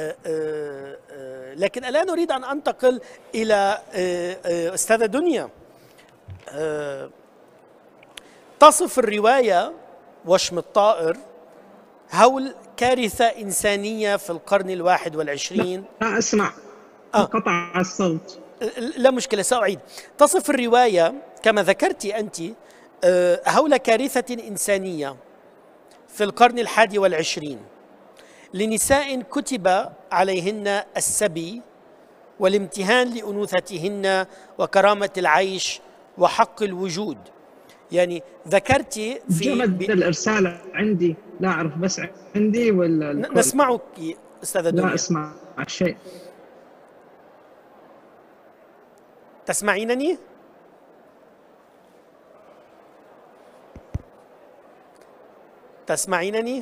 لكن الآن أريد أن أنتقل إلى أستاذة دنيا. تصف الرواية وشم الطائر هول كارثة إنسانية في القرن 21.
لا أسمع، انقطع الصوت.
لا مشكلة، سأعيد. تصف الرواية كما ذكرت أنت هول كارثة إنسانية في القرن 21 لنساء كتب عليهن السبي والامتهان لأنوثتهن وكرامة العيش وحق الوجود. يعني ذكرت في
جمد الإرسال عندي، لا أعرف بس عندي ولا
نسمعك أستاذة دنيا.
لا أسمع شيء.
تسمعينني؟ تسمعينني؟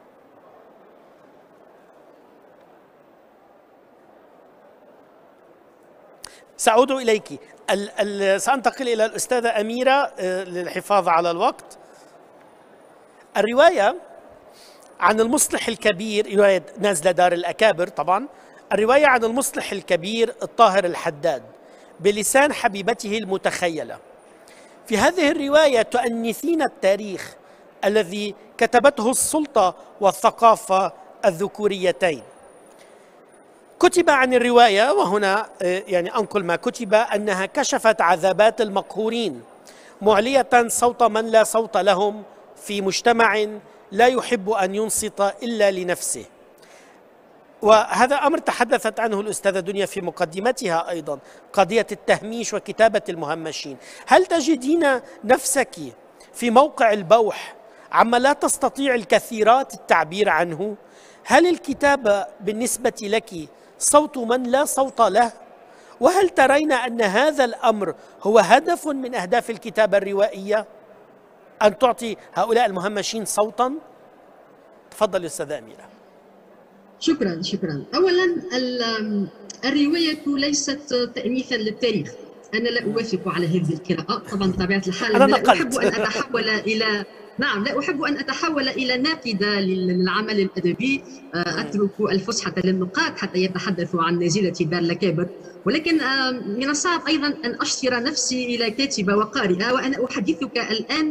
سأعود إليك. سأنتقل إلى الأستاذة أميرة للحفاظ على الوقت. الرواية عن المصلح الكبير، رواية نازلة دار الأكابر طبعا، الرواية عن المصلح الكبير الطاهر الحداد بلسان حبيبته المتخيلة. في هذه الرواية تؤنثين التاريخ الذي كتبته السلطة والثقافة الذكوريتين. كتب عن الرواية، وهنا يعني أنقل ما كتب، أنها كشفت عذابات المقهورين معلية صوت من لا صوت لهم في مجتمع لا يحب أن ينصت إلا لنفسه. وهذا أمر تحدثت عنه الأستاذة دنيا في مقدمتها أيضا، قضية التهميش وكتابة المهمشين. هل تجدين نفسك في موقع البوح عما لا تستطيع الكثيرات التعبير عنه؟ هل الكتابة بالنسبة لك صوت من لا صوت له؟ وهل ترين أن هذا الأمر هو هدف من أهداف الكتابة الروائية، أن تعطي هؤلاء المهمشين صوتا؟ تفضل أستاذة أميرة.
شكرا. أولا الرواية ليست تأنيثا للتاريخ، أنا لا أوافق على هذه القراءة طبعا بطبيعة الحال.
أنا
لا
نقلت.
أحب أن أتحول إلى نعم، لا أحب أن أتحول إلى ناقدة للعمل الأدبي، أترك الفسحة للنقاد حتى يتحدثوا عن نازلة دار الأكابر، ولكن من الصعب أيضا أن أشتر نفسي إلى كاتبة وقارئة وأنا أحدثك الآن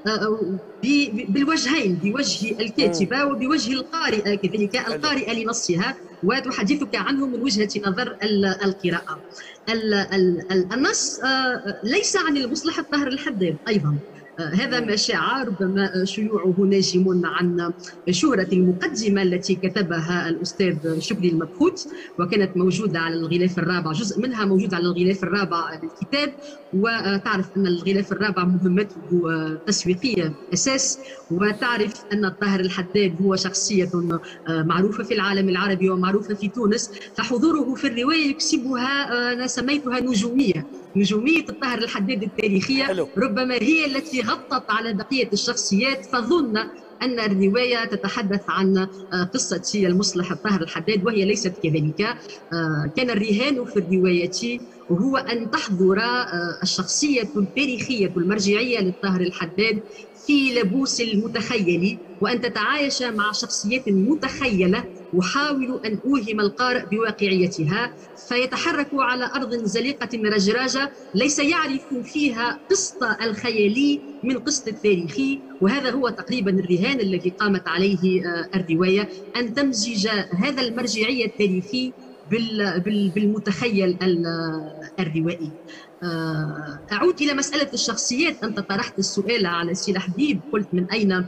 بالوجهين، بوجه الكاتبة وبوجه القارئة كذلك، القارئة لنصها، وتحدثك عنه من وجهة نظر القراءة. النص ليس عن المصلح الطاهر الحداد أيضا، هذا ما شاع ربما شيوعه ناجم عن شهرة المقدمة التي كتبها الأستاذ شكري المبخوت، وكانت موجودة على الغلاف الرابع، جزء منها موجود على الغلاف الرابع للكتاب. وتعرف أن الغلاف الرابع مهمته تسويقية أساس، وتعرف أن الطاهر الحداد هو شخصية معروفة في العالم العربي ومعروفة في تونس، فحضوره في الرواية يكسبها أنا سميتها نجومية الطاهر الحداد التاريخية، ربما هي التي غطت على بقية الشخصيات، فظن أن الرواية تتحدث عن قصة المصلح الطاهر الحداد، وهي ليست كذلك. كان الرهان في الرواية هو أن تحضر الشخصية التاريخية المرجعية للطاهر الحداد في لبوس المتخيل، وأن تتعايش مع شخصيات متخيلة أحاول أن أوهم القارئ بواقعيتها، فيتحرك على أرض زليقة رجراجة ليس يعرف فيها قسط الخيالي من قسط التاريخي. وهذا هو تقريبا الرهان الذي قامت عليه الرواية، أن تمزج هذا المرجعية التاريخي بالمتخيل الروائي. أعود إلى مسألة الشخصيات. أنت طرحت السؤال على سي حبيب، قلت من أين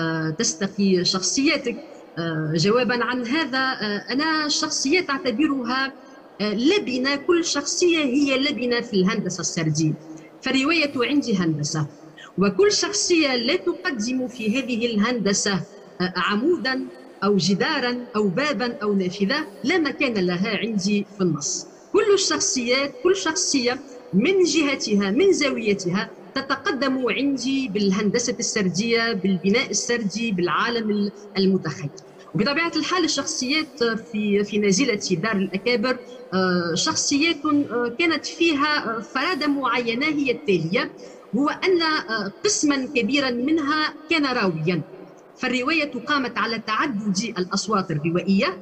تستقي شخصياتك؟ جوابا عن هذا، أنا الشخصيات أعتبرها لبنة، كل شخصية هي لبنة في الهندسة السردية، فالرواية عندي هندسة، وكل شخصية لا تقدم في هذه الهندسة عمودا أو جدارا أو بابا أو نافذة لا مكان لها عندي في النص. كل الشخصيات، كل شخصية من جهتها من زاويتها تتقدم عندي بالهندسة السردية، بالبناء السردي، بالعالم المتخيل. وبطبيعة الحال الشخصيات في نازلة دار الأكابر شخصيات كانت فيها فرادة معينة هي التالية، هو أن قسما كبيرا منها كان راويا، فالرواية قامت على تعدد الأصوات الروائية،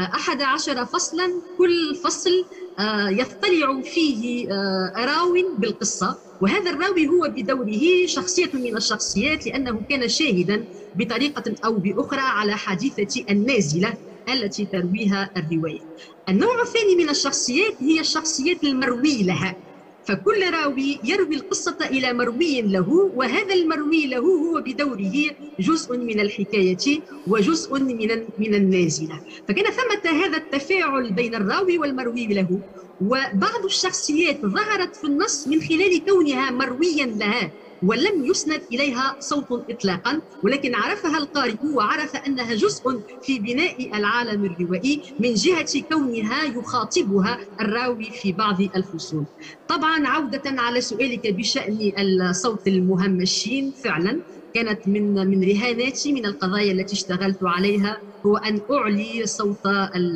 11 فصلا، كل فصل يطلع فيه راو بالقصة، وهذا الراوي هو بدوره شخصية من الشخصيات، لأنه كان شاهدا بطريقة أو بأخرى على حادثة النازلة التي ترويها الرواية. النوع الثاني من الشخصيات هي الشخصيات المروي لها، فكل راوي يروي القصة إلى مروي له، وهذا المروي له هو بدوره جزء من الحكاية وجزء من النازلة، فكان ثمة هذا التفاعل بين الراوي والمروي له. وبعض الشخصيات ظهرت في النص من خلال كونها مرويا لها ولم يسند إليها صوت إطلاقا، ولكن عرفها القارئ وعرف أنها جزء في بناء العالم الروائي من جهة كونها يخاطبها الراوي في بعض الفصول. طبعا عودة على سؤالك بشأن الصوت المهمشين، فعلا كانت من رهاناتي من القضايا التي اشتغلت عليها هو أن أعلي صوت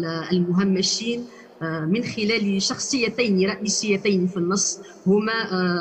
المهمشين من خلال شخصيتين رئيسيتين في النص، هما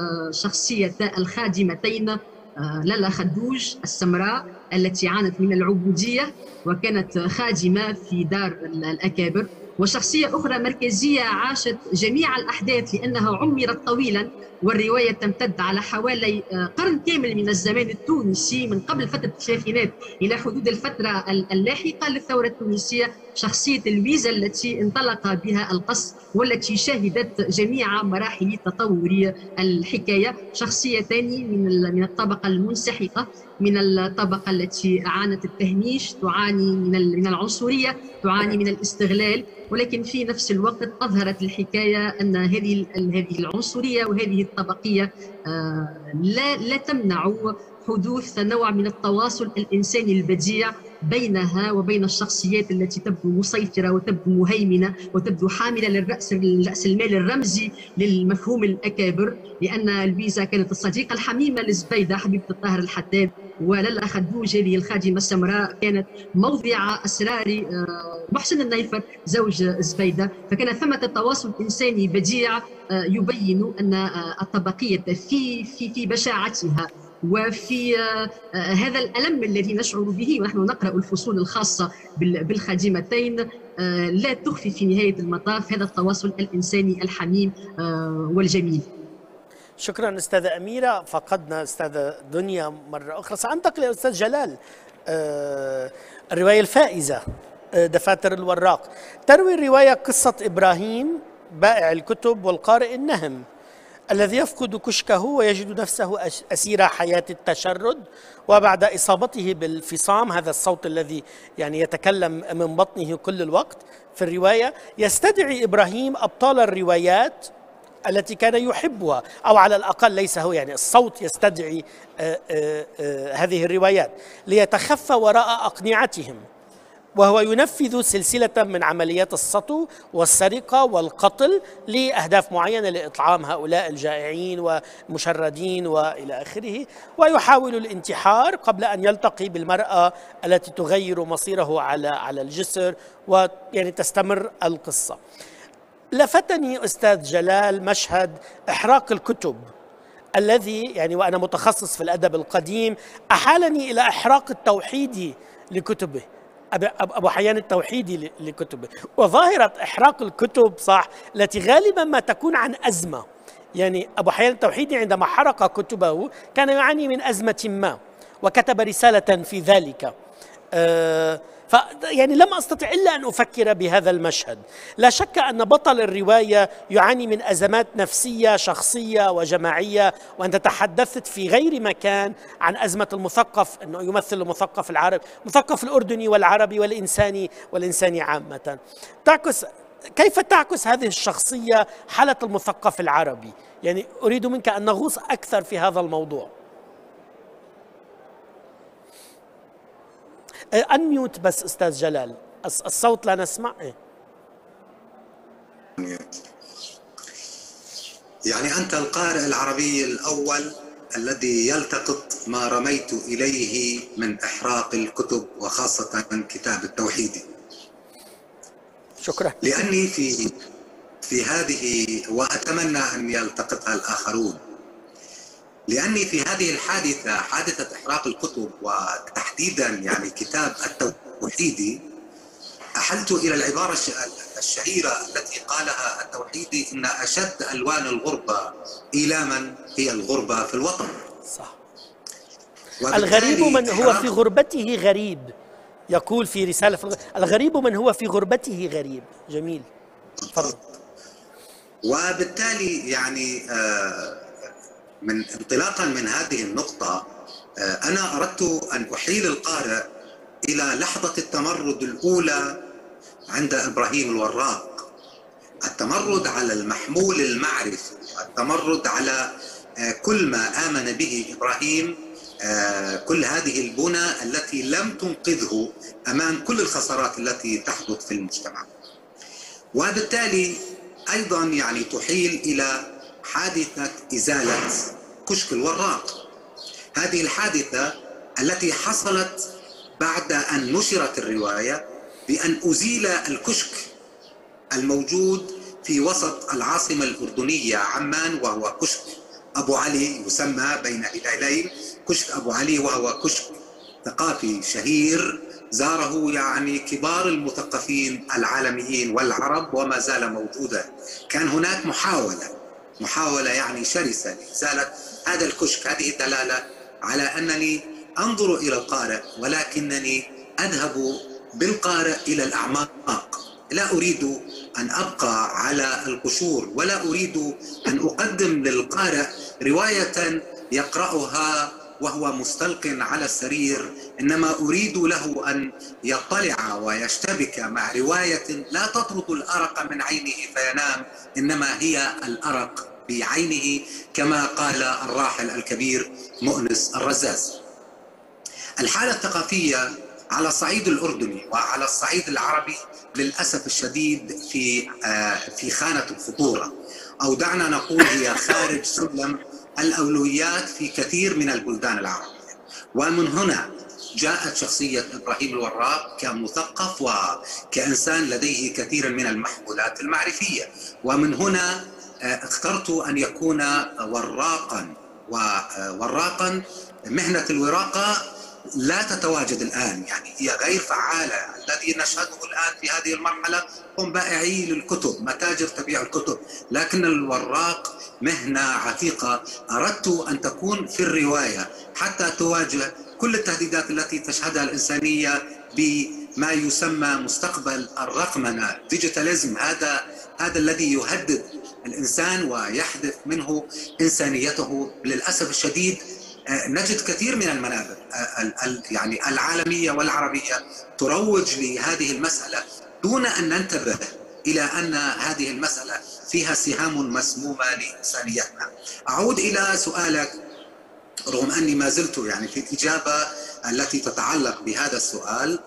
شخصيتا الخادمتين لالا خدوج السمراء التي عانت من العبودية وكانت خادمة في دار الأكابر، وشخصية أخرى مركزية عاشت جميع الأحداث لأنها عمرت طويلا، والرواية تمتد على حوالي قرن كامل من الزمان التونسي، من قبل فترة الثلاثينات إلى حدود الفترة اللاحقة للثورة التونسية، شخصية لويزا التي انطلق بها القص والتي شهدت جميع مراحل تطور الحكاية، شخصيتان من الطبقة المنسحقة، من الطبقة التي عانت التهميش، تعاني من العنصرية، تعاني من الاستغلال، ولكن في نفس الوقت أظهرت الحكاية أن هذه العنصرية وهذه الطبقية لا تمنع حدوث نوع من التواصل الإنساني البديع بينها وبين الشخصيات التي تبدو مسيطرة وتبدو مهيمنة وتبدو حاملة للرأس المال الرمزي للمفهوم الأكابر، لأن لويزا كانت الصديقة الحميمة لزبيدة حبيبة الطاهر الحداد، ولالا خدوج هذه الخادمة السمراء كانت موضع أسرار محسن النيفر زوج زبيدة، فكان ثمة تواصل إنساني بديع يبين أن الطبقية في بشاعتها وفي هذا الألم الذي نشعر به ونحن نقرأ الفصول الخاصة بالخادمتين لا تخفي في نهاية المطاف هذا التواصل الإنساني الحميم والجميل.
شكرا أستاذة أميرة. فقدنا أستاذة دنيا مرة أخرى. سأنتقل إلى أستاذ جلال. الرواية الفائزة دفاتر الوراق تروي الرواية قصة إبراهيم بائع الكتب والقارئ النهم الذي يفقد كشكه ويجد نفسه أسير حياة التشرد، وبعد إصابته بالفصام، هذا الصوت الذي يعني يتكلم من بطنه كل الوقت في الرواية، يستدعي إبراهيم أبطال الروايات التي كان يحبها، أو على الأقل ليس هو، يعني الصوت يستدعي هذه الروايات ليتخفى وراء أقنعتهم، وهو ينفذ سلسلة من عمليات السطو والسرقة والقتل لأهداف معينة لإطعام هؤلاء الجائعين والمشردين وإلى آخره، ويحاول الانتحار قبل أن يلتقي بالمرأة التي تغير مصيره على الجسر، ويعني تستمر القصة. لفتني أستاذ جلال مشهد إحراق الكتب الذي يعني، وأنا متخصص في الأدب القديم، أحالني إلى إحراق التوحيدي لكتبه، أبو حيان التوحيدي لكتبه، وظاهرة إحراق الكتب صح التي غالبا ما تكون عن أزمة. يعني أبو حيان التوحيدي عندما حرق كتبه كان يعاني من أزمة ما، وكتب رسالة في ذلك. يعني لم أستطع إلا أن أفكر بهذا المشهد. لا شك أن بطل الرواية يعاني من أزمات نفسية شخصية وجماعية، وأنت تحدثت في غير مكان عن أزمة المثقف، أنه يمثل المثقف العربي، المثقف الأردني والعربي والإنساني عامة. كيف تعكس هذه الشخصية حالة المثقف العربي؟ يعني أريد منك أن نغوص أكثر في هذا الموضوع. أنميوت بس أستاذ جلال، الصوت لا نسمع.
يعني أنت القارئ العربي الأول الذي يلتقط ما رميت إليه من إحراق الكتب، وخاصة كتاب التوحيد.
شكرا.
لأني في هذه، وأتمنى أن يلتقطها الآخرون، لأني في هذه الحادثة، حادثة إحراق الكتب وتحديدا يعني كتاب التوحيدي، أحلت إلى العبارة الشهيرة التي قالها التوحيدي: إن أشد ألوان الغربة إيلاما هي الغربة في الوطن.
صح. الغريب من هو في غربته غريب، يقول في رسالة الغريب من هو في غربته غريب. جميل، تفضل.
وبالتالي يعني انطلاقا من هذه النقطة، أنا أردت أن أحيل القارئ إلى لحظة التمرد الأولى عند إبراهيم الوراق، التمرد على المحمول المعرفي، التمرد على كل ما آمن به إبراهيم، كل هذه البنى التي لم تنقذه أمام كل الخسارات التي تحدث في المجتمع. وبالتالي أيضا يعني تحيل إلى حادثة إزالة كشك الوراق، هذه الحادثة التي حصلت بعد أن نشرت الرواية بأن أزيل الكشك الموجود في وسط العاصمة الأردنية عمان، وهو كشك أبو علي، يسمى بين هلالين كشك أبو علي، وهو كشك ثقافي شهير زاره يعني كبار المثقفين العالميين والعرب، وما زال موجودا. كان هناك محاولة يعني شرسة لإزالة هذا الكشك. هذه دلالة على أنني أنظر إلى القارئ، ولكنني أذهب بالقارئ إلى الأعماق. لا أريد أن أبقى على القشور، ولا أريد أن أقدم للقارئ رواية يقرأها وهو مستلق على السرير، إنما أريد له أن يطلع ويشتبك مع رواية لا تطرد الأرق من عينه فينام، إنما هي الأرق بعينه، كما قال الراحل الكبير مؤنس الرزاز. الحالة الثقافية على الصعيد الأردني وعلى الصعيد العربي للأسف الشديد في خانة الخطورة، أو دعنا نقول هي خارج سلم الأولويات في كثير من البلدان العربية. ومن هنا جاءت شخصية إبراهيم الوراق كمثقف وكإنسان لديه كثير من المحمولات المعرفية، ومن هنا اخترت أن يكون وراقا مهنة الوراقة لا تتواجد الآن، يعني هي غير فعالة. الذي نشهده الآن في هذه المرحلة هم بائعي للكتب، متاجر تبيع الكتب، لكن الوراق مهنة عتيقة أردت أن تكون في الرواية حتى تواجه كل التهديدات التي تشهدها الإنسانية بما يسمى مستقبل الرقمنة، ديجيتاليزم. هذا الذي يهدد الإنسان ويحذف منه إنسانيته. للأسف الشديد نجد كثير من المنابر يعني العالمية والعربية تروج لهذه المسألة دون أن ننتبه إلى أن هذه المسألة فيها سهام مسمومة لإنسانيتنا. أعود إلى سؤالك، رغم أني ما زلت يعني في الإجابة التي تتعلق بهذا السؤال.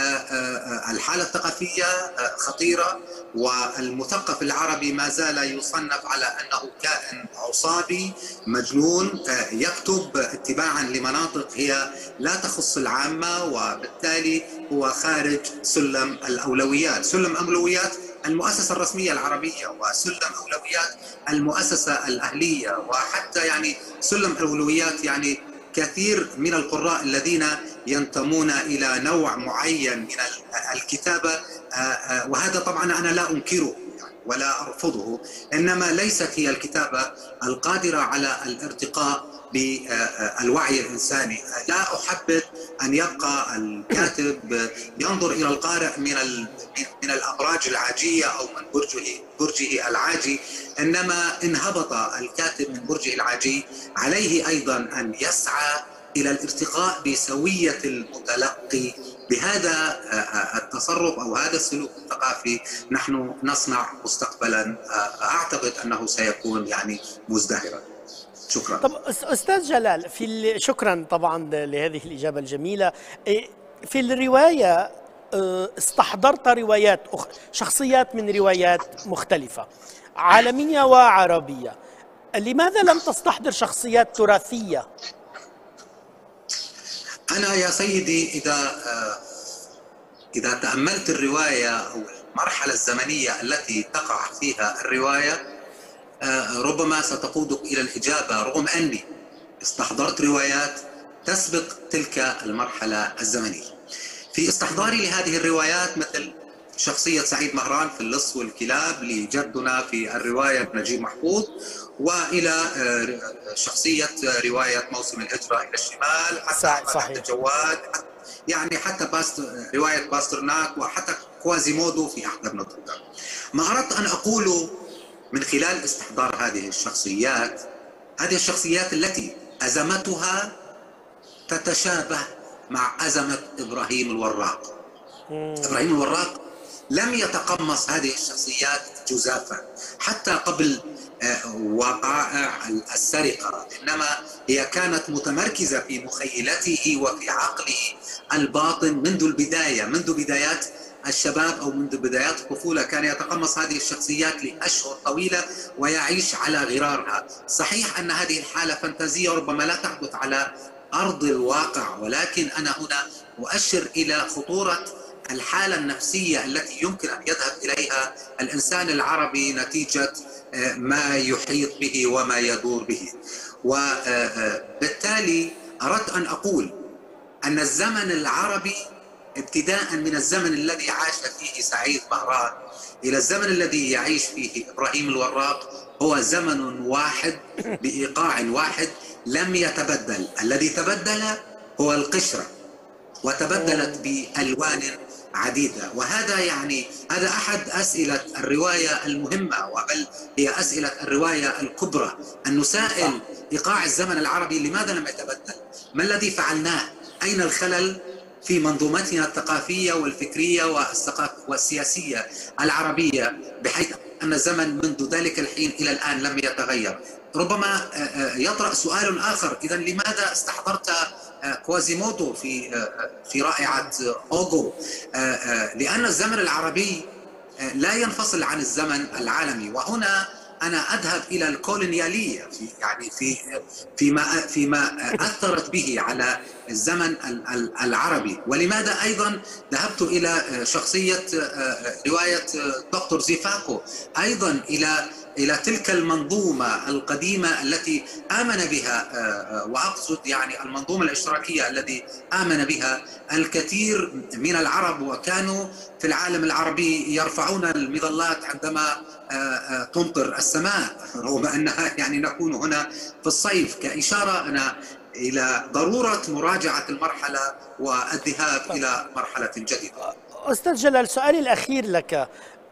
الحالة الثقافية خطيرة، والمثقف العربي ما زال يصنف على أنه كائن عصابي مجنون يكتب اتباعا لمناطق هي لا تخص العامة، وبالتالي هو خارج سلم الأولويات. سلم أولويات المؤسسة الرسمية العربية، وسلم أولويات المؤسسة الأهلية، وحتى يعني سلم أولويات يعني كثير من القراء الذين ينتمون إلى نوع معين من الكتابة. وهذا طبعا أنا لا أنكره ولا أرفضه، إنما ليست هي الكتابة القادرة على الارتقاء بالوعي الإنساني. لا أحبذ أن يبقى الكاتب ينظر إلى القارئ من الأبراج العاجية أو من برجه العاجي، إنما إن هبط الكاتب من برجه العاجي عليه أيضا أن يسعى إلى الارتقاء بسوية المتلقي. بهذا التصرف أو هذا السلوك الثقافي نحن نصنع مستقبلا أعتقد أنه سيكون يعني مزدهرا. شكرا.
طب أستاذ جلال، شكرا طبعا لهذه الإجابة الجميلة. في الرواية استحضرت روايات شخصيات من روايات مختلفة عالمية وعربية، لماذا لم تستحضر شخصيات تراثية؟
أنا يا سيدي إذا تأملت الرواية أو المرحلة الزمنية التي تقع فيها الرواية ربما ستقودك إلى الإجابة، رغم أني استحضرت روايات تسبق تلك المرحلة الزمنية. في استحضاري لهذه الروايات مثل شخصية سعيد مهران في اللص والكلاب لجدنا في الرواية نجيب محفوظ، وإلى شخصية رواية موسم الهجرة إلى الشمال، حتى جواد، يعني حتى رواية باسترناك، وحتى كوازيمودو في أحلام نوتردام. ما أردت أن أقوله من خلال استحضار هذه الشخصيات التي أزمتها تتشابه مع أزمة إبراهيم الوراق. إبراهيم الوراق لم يتقمص هذه الشخصيات جزافا حتى قبل وقائع السرقة، إنما هي كانت متمركزة في مخيلته وفي عقله الباطن منذ البداية، منذ بدايات الشباب أو منذ بدايات الطفولة. كان يتقمص هذه الشخصيات لأشهر طويلة ويعيش على غرارها. صحيح أن هذه الحالة فانتازية وربما لا تحدث على أرض الواقع، ولكن أنا هنا أؤشر إلى خطورة الحالة النفسية التي يمكن أن يذهب إليها الإنسان العربي نتيجة ما يحيط به وما يدور به. وبالتالي أردت أن أقول أن الزمن العربي ابتداء من الزمن الذي عاش فيه سعيد مهران إلى الزمن الذي يعيش فيه إبراهيم الوراق هو زمن واحد بإيقاع واحد لم يتبدل. الذي تبدل هو القشرة، وتبدلت بألوان عديدة. وهذا يعني هذا أحد أسئلة الرواية المهمة، وبل هي أسئلة الرواية الكبرى، أن نسائل إيقاع الزمن العربي لماذا لم يتبدل؟ ما الذي فعلناه؟ أين الخلل في منظومتنا الثقافية والفكرية والسياسية العربية بحيث أن الزمن منذ ذلك الحين إلى الآن لم يتغير؟ ربما يطرأ سؤال آخر، إذا لماذا استحضرت كوازيمودو في رائعة أوغو؟ لأن الزمن العربي لا ينفصل عن الزمن العالمي. وهنا أنا أذهب إلى الكولونيالية يعني فيما أثرت به على الزمن العربي. ولماذا أيضا ذهبت إلى شخصية رواية دكتور زيفاكو، أيضا إلى إلى تلك المنظومة القديمة التي آمن بها، وأقصد يعني المنظومة الاشتراكية التي آمن بها الكثير من العرب، وكانوا في العالم العربي يرفعون المظلات عندما تمطر السماء، رغم أنها يعني نكون هنا في الصيف، كإشارة إلى ضرورة مراجعة المرحلة والذهاب إلى مرحلة جديدة.
أستاذ جلال، سؤالي الأخير لك،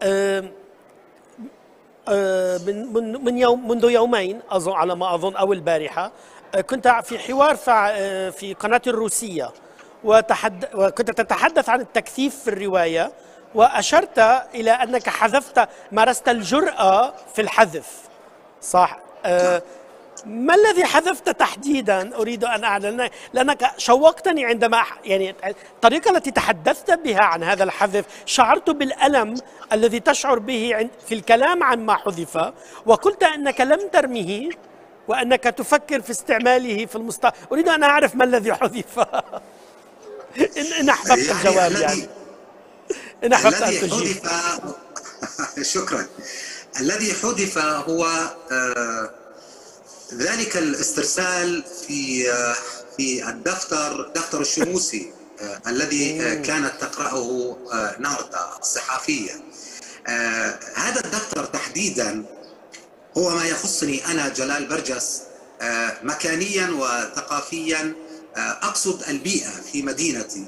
منذ يومين أظن على ما أظن أو البارحة كنت في حوار في قناة الروسية وكنت تتحدث عن التكثيف في الرواية، وأشرت إلى أنك مارست الجرأة في الحذف، صح؟ ما الذي حذفت تحديدا؟ أريد أن أعلم، لأنك شوقتني عندما يعني الطريقة التي تحدثت بها عن هذا الحذف، شعرت بالألم الذي تشعر به في الكلام عن ما حذف، وقلت أنك لم ترمه وأنك تفكر في استعماله في المستقبل. أريد أن أعرف ما الذي حذف. إن أحببت الجواب يعني إن أحببت أن تجيب.
شكرا. الذي حذف هو ذلك الاسترسال في الدفتر، دفتر الشموسي الذي كانت تقرأه نارتا الصحافية. هذا الدفتر تحديدا هو ما يخصني أنا جلال برجس مكانيا وثقافيا. أقصد البيئة في مدينتي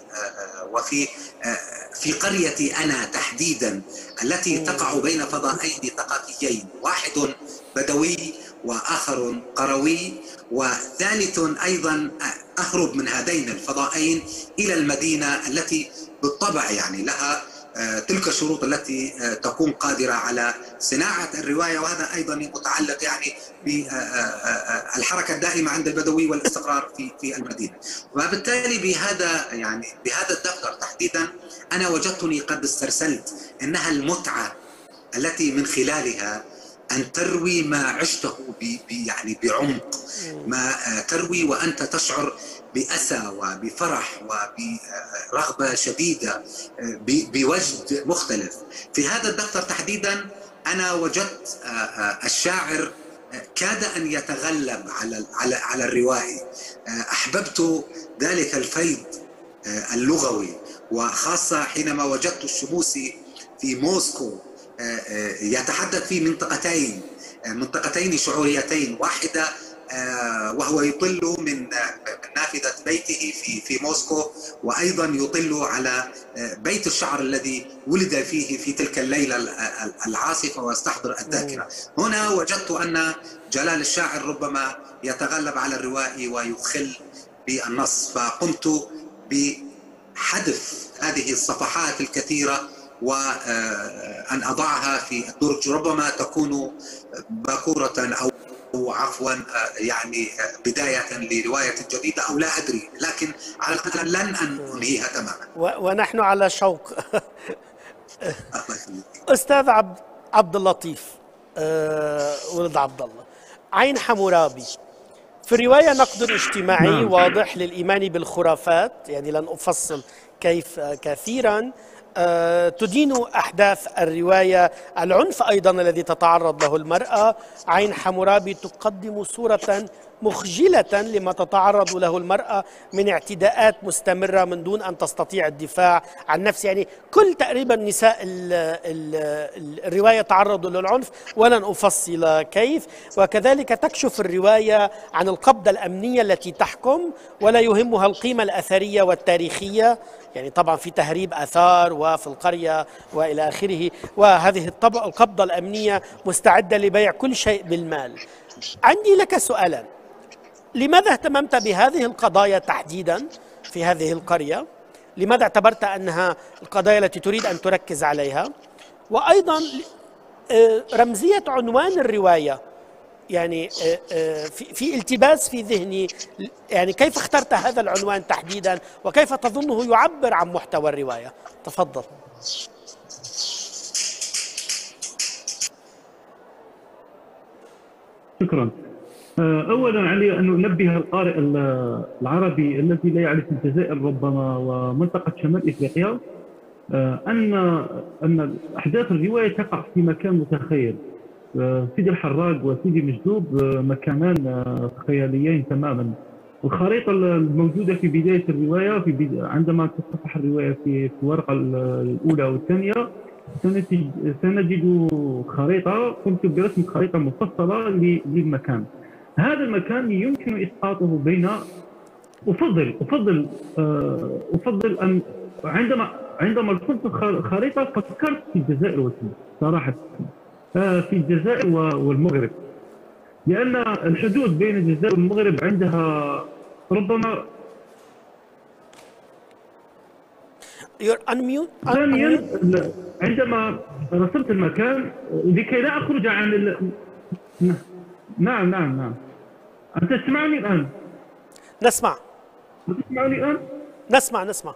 في قريتي أنا تحديدا، التي تقع بين فضائين ثقافيين، واحد بدوي وآخر قروي، وثالث أيضا أهرب من هذين الفضائين إلى المدينة التي بالطبع يعني لها تلك الشروط التي تكون قادرة على صناعة الرواية، وهذا أيضا متعلق يعني بالحركة الدائمة عند البدوي والاستقرار في المدينة. وبالتالي بهذا الدفتر تحديدا أنا وجدتني قد استرسلت إنها المتعة التي من خلالها أن تروي ما عشته يعني بعمق، ما تروي وأنت تشعر بأسى وبفرح وبرغبة شديدة بوجد مختلف. في هذا الدفتر تحديدا أنا وجدت الشاعر كاد أن يتغلب على الروائي. أحببت ذلك الفيض اللغوي، وخاصة حينما وجدت الشموسي في موسكو يتحدث في منطقتين شعوريتين، واحدة وهو يطل من نافذة بيته في موسكو، وأيضا يطل على بيت الشعر الذي ولد فيه في تلك الليلة العاصفة واستحضر الذاكرة. هنا وجدت أن جلال الشاعر ربما يتغلب على الروائي ويخل بالنص، فقمت بحذف هذه الصفحات الكثيرة وأن أضعها في الدرج، ربما تكون باكورة أو عفوا يعني بداية لرواية جديدة أو لا أدري، لكن على الأقل لن أنهيها تماما.
ونحن على شوق. أستاذ عبد اللطيف ولد عبد الله، عين حمورابي في الرواية نقد اجتماعي واضح للإيمان بالخرافات، يعني لن أفصل كيف كثيرا. تدين أحداث الرواية العنف أيضا الذي تتعرض له المرأة. عين حمورابي تقدم صورة مخجلة لما تتعرض له المرأة من اعتداءات مستمرة من دون أن تستطيع الدفاع عن نفسها، يعني كل تقريبا نساء الرواية تعرضوا للعنف ولن أفصل كيف. وكذلك تكشف الرواية عن القبضة الأمنية التي تحكم ولا يهمها القيمة الأثرية والتاريخية، يعني طبعا في تهريب آثار وفي القرية وإلى آخره، وهذه القبضة الأمنية مستعدة لبيع كل شيء بالمال. عندي لك سؤالا، لماذا اهتممت بهذه القضايا تحديدا في هذه القرية؟ لماذا اعتبرت أنها القضايا التي تريد أن تركز عليها؟ وأيضا رمزية عنوان الرواية، يعني في التباس في ذهني، يعني كيف اخترت هذا العنوان تحديدا وكيف تظنه يعبر عن محتوى الرواية؟ تفضل.
شكرا. اولا علي ان انبه القارئ العربي الذي لا يعرف الجزائر ربما ومنطقه شمال افريقيا ان احداث الروايه تقع في مكان متخيل. سيدي الحراق وسيدي مجذوب مكانان خياليين تماما. الخريطة الموجودة في بداية الرواية عندما تصفح الرواية في الورقة الأولى والثانية سنجد خريطة، قمت برسم خريطة مفصلة للمكان. هذا المكان يمكن إسقاطه بين أفضل أن عندما رسمت الخريطة فكرت في الجزائر وتونس صراحة، في الجزائر والمغرب، لأن الحدود بين الجزائر والمغرب عندها ربما. ثانيا عندما رسمت المكان لكي لا أخرج عن نعم. أنت تسمعني الآن؟
نسمع.
تسمعني الآن؟
نسمع.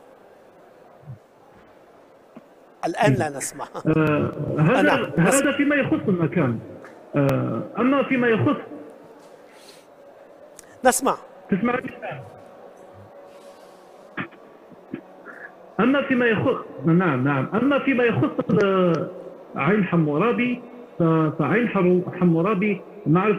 الآن لا نسمع.
هذا فيما يخص المكان. أما فيما يخص
نسمع.
تسمعني الآن؟ أما فيما يخص أما فيما يخص عين حمورابي فعين حمورابي نعرف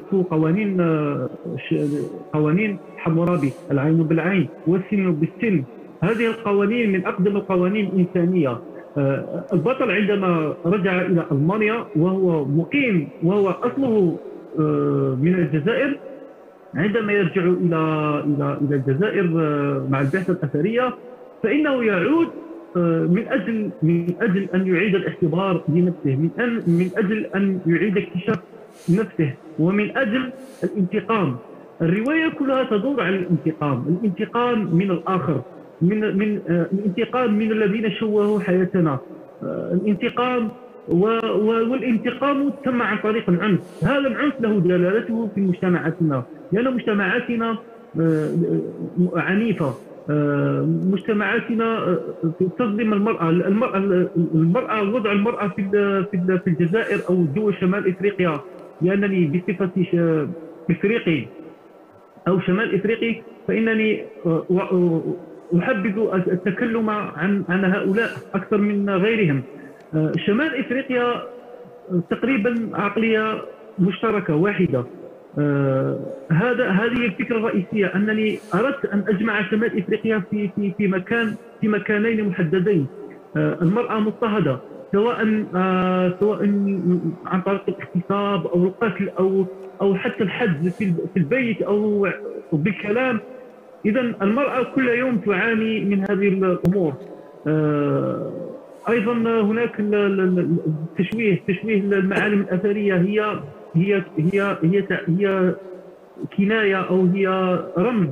قوانين حمورابي، العين بالعين والسن بالسن. هذه القوانين من أقدم القوانين الإنسانية. البطل عندما رجع إلى ألمانيا وهو مقيم وهو أصله من الجزائر، عندما يرجع إلى الجزائر مع البعثة الأثرية فإنه يعود من أجل أن يعيد الاختبار لنفسه، من أجل أن يعيد اكتشاف نفسه، ومن أجل الانتقام. الرواية كلها تدور على الانتقام من الآخر، من الانتقام من الذين شوهوا حياتنا، الانتقام والانتقام تم عن طريق العنف. هذا العنف له دلالته في مجتمعاتنا، لأن مجتمعاتنا عنيفة، مجتمعاتنا تظلم المرأة وضع المرأة في الجزائر أو دول شمال إفريقيا، لأنني بصفتي إفريقي أو شمال إفريقي فإنني أحبذ التكلم عن هؤلاء أكثر من غيرهم. شمال إفريقيا تقريبا عقلية مشتركة واحدة. هذه الفكرة الرئيسية، أنني أردت أن أجمع شمال إفريقيا في مكانين محددين. المرأة مضطهدة سواء عن طريق الاغتصاب أو القتل أو حتى الحجز في البيت أو بالكلام. إذا المرأة كل يوم تعاني من هذه الأمور. أيضا هناك تشويه المعالم الأثرية، هي كناية أو هي رمز